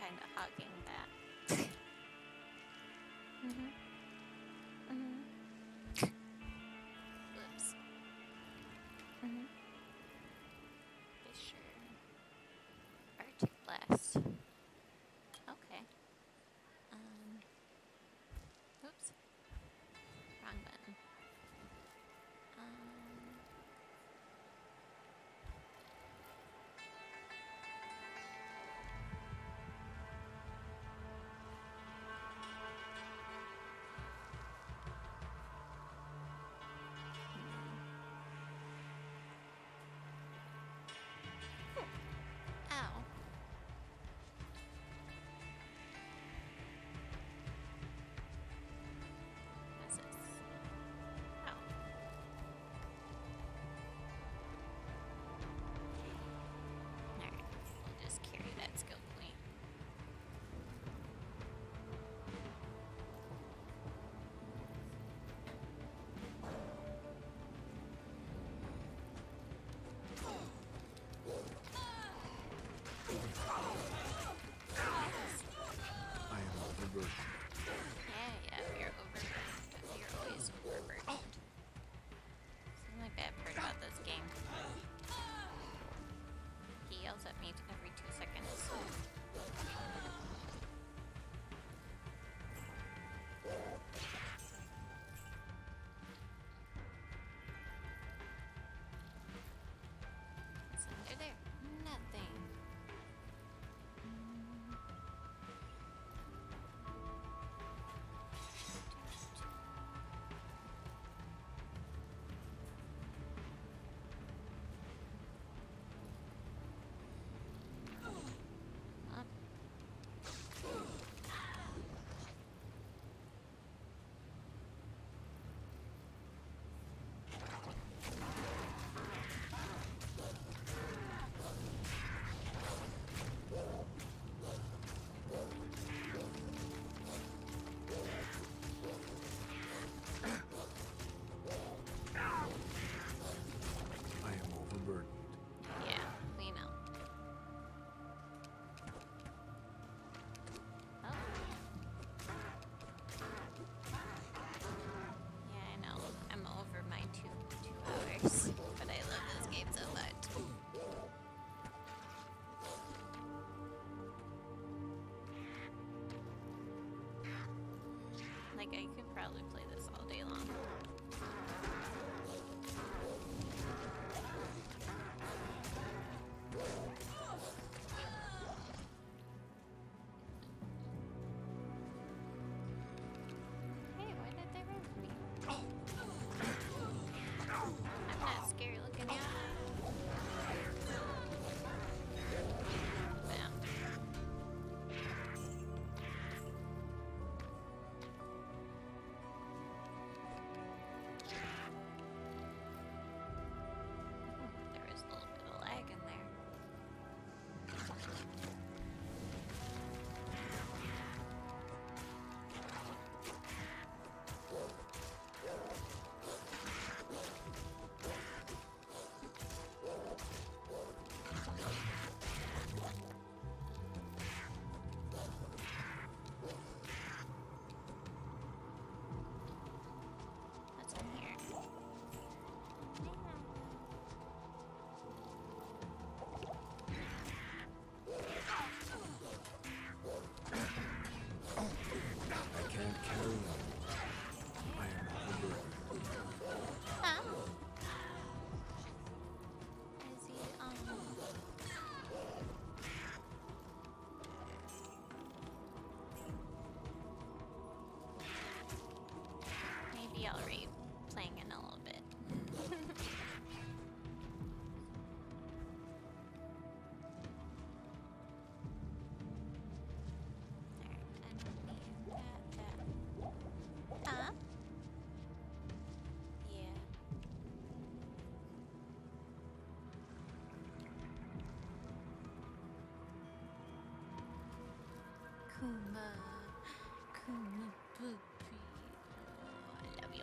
kind of hogging that. Whoops. Fisher. Arctic Blast. Okay. Oops. Wrong button. Ow. What's this? Oh. Alright, we'll just carry that skill point. I am overburdened. Yeah, we're overburdened. We're always overburdened. It's the only bad part about this game. He yells at me every 2 seconds. What's under there? Nothing. Up. I am overburdened. Yeah, we know. Oh. Yeah, I know. I'm over my two hours, but I love this game so much. Like, I could probably play this all day long. Hey, why did they run from me? I'm not scary looking at. Bam. There was a little bit of lag in there. What's in here? I can't carry on. I am overburdened. Huh? Is he, maybe I'll read playing in a little bit. Huh? Yeah. Kuma, Kuma puppy. Oh, I love you.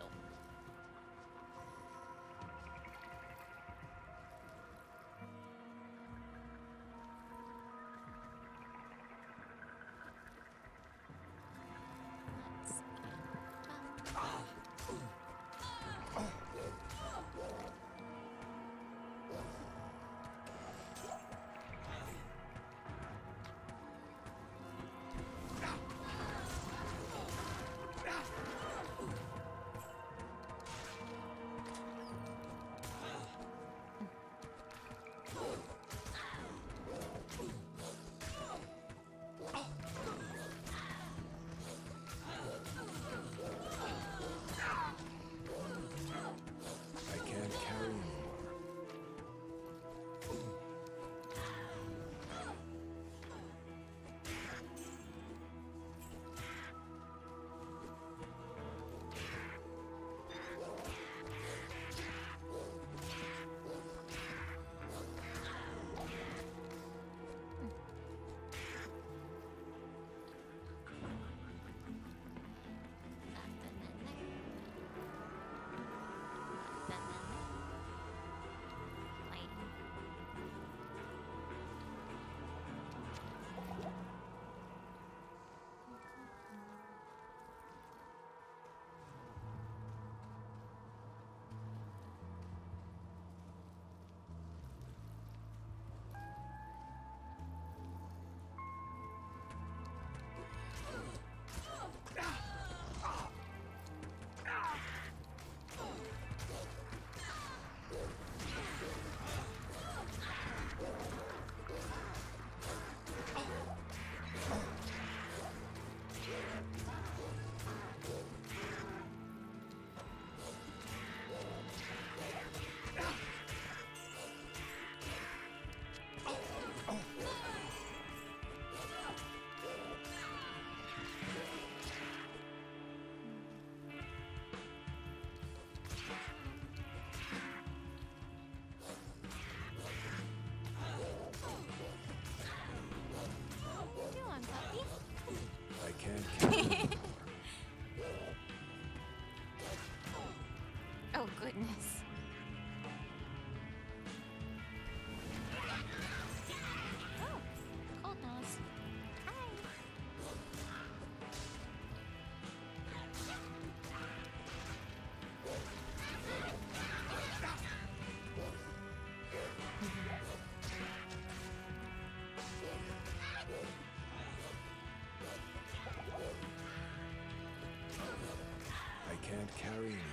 carry anymore.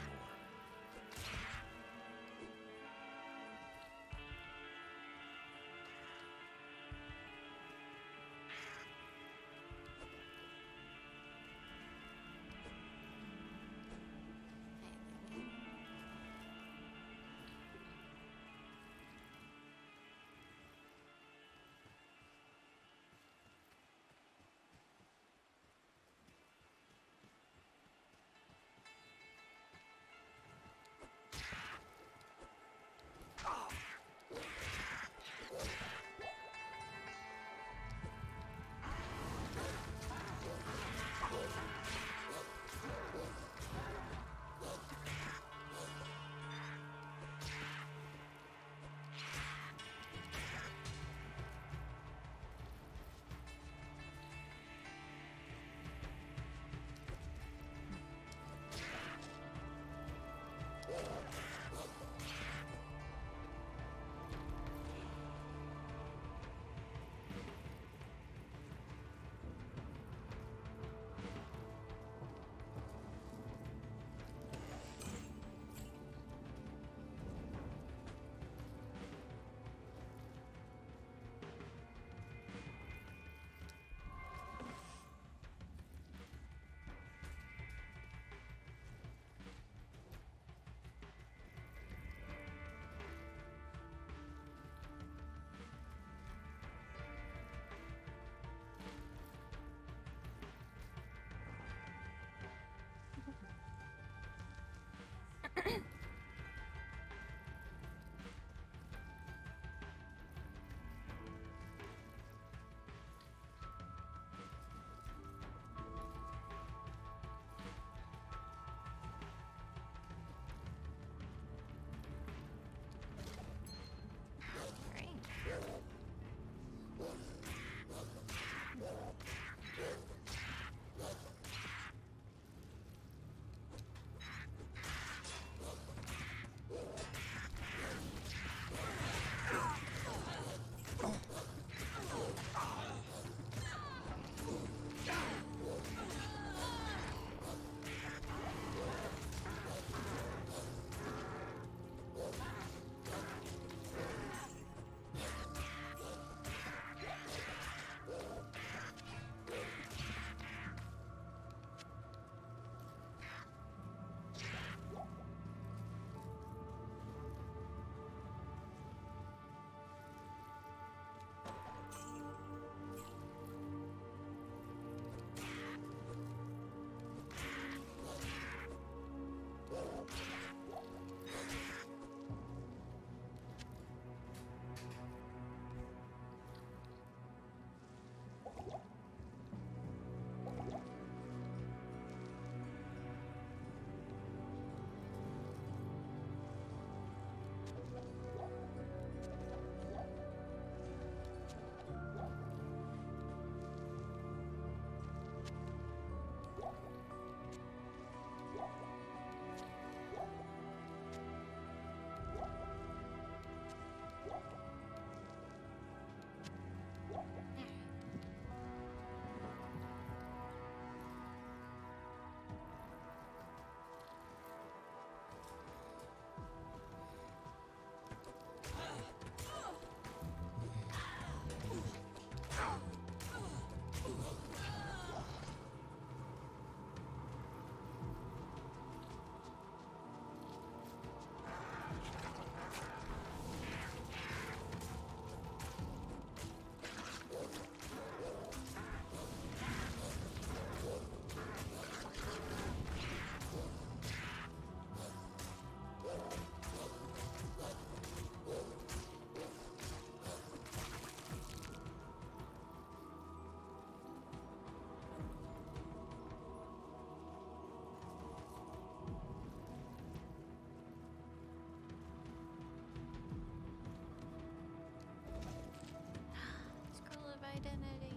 identity.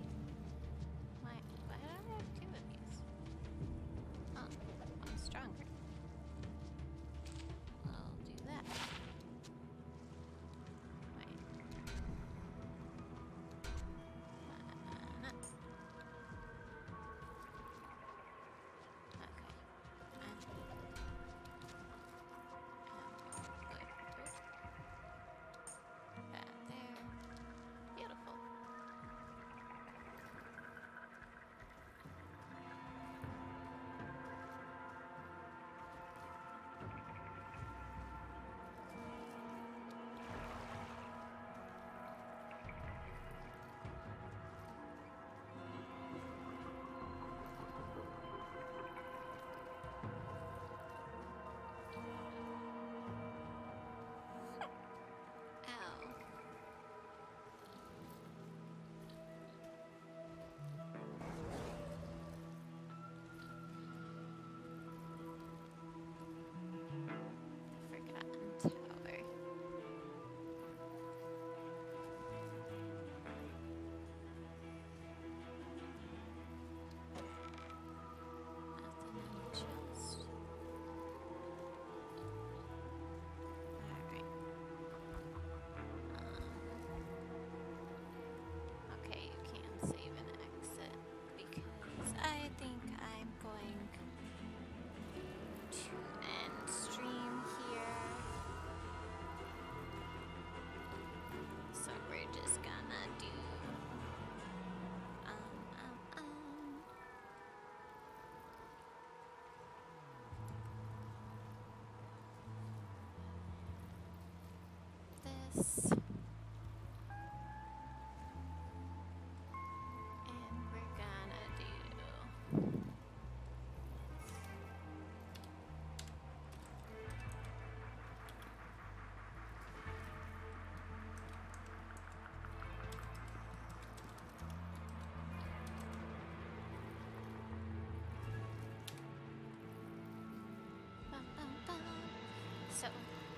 Why do I have two of these? Oh, I'm stronger. I'll do that. Wait. Okay.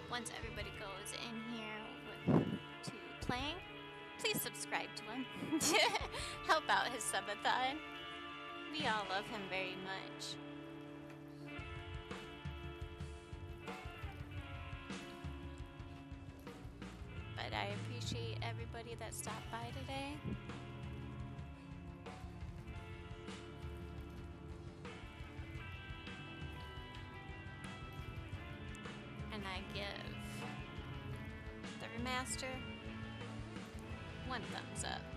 once everybody goes in here to playing, please subscribe to him. Help out his subathon. We all love him very much. But I appreciate everybody that stopped by today. And I give the remaster 1 thumbs up.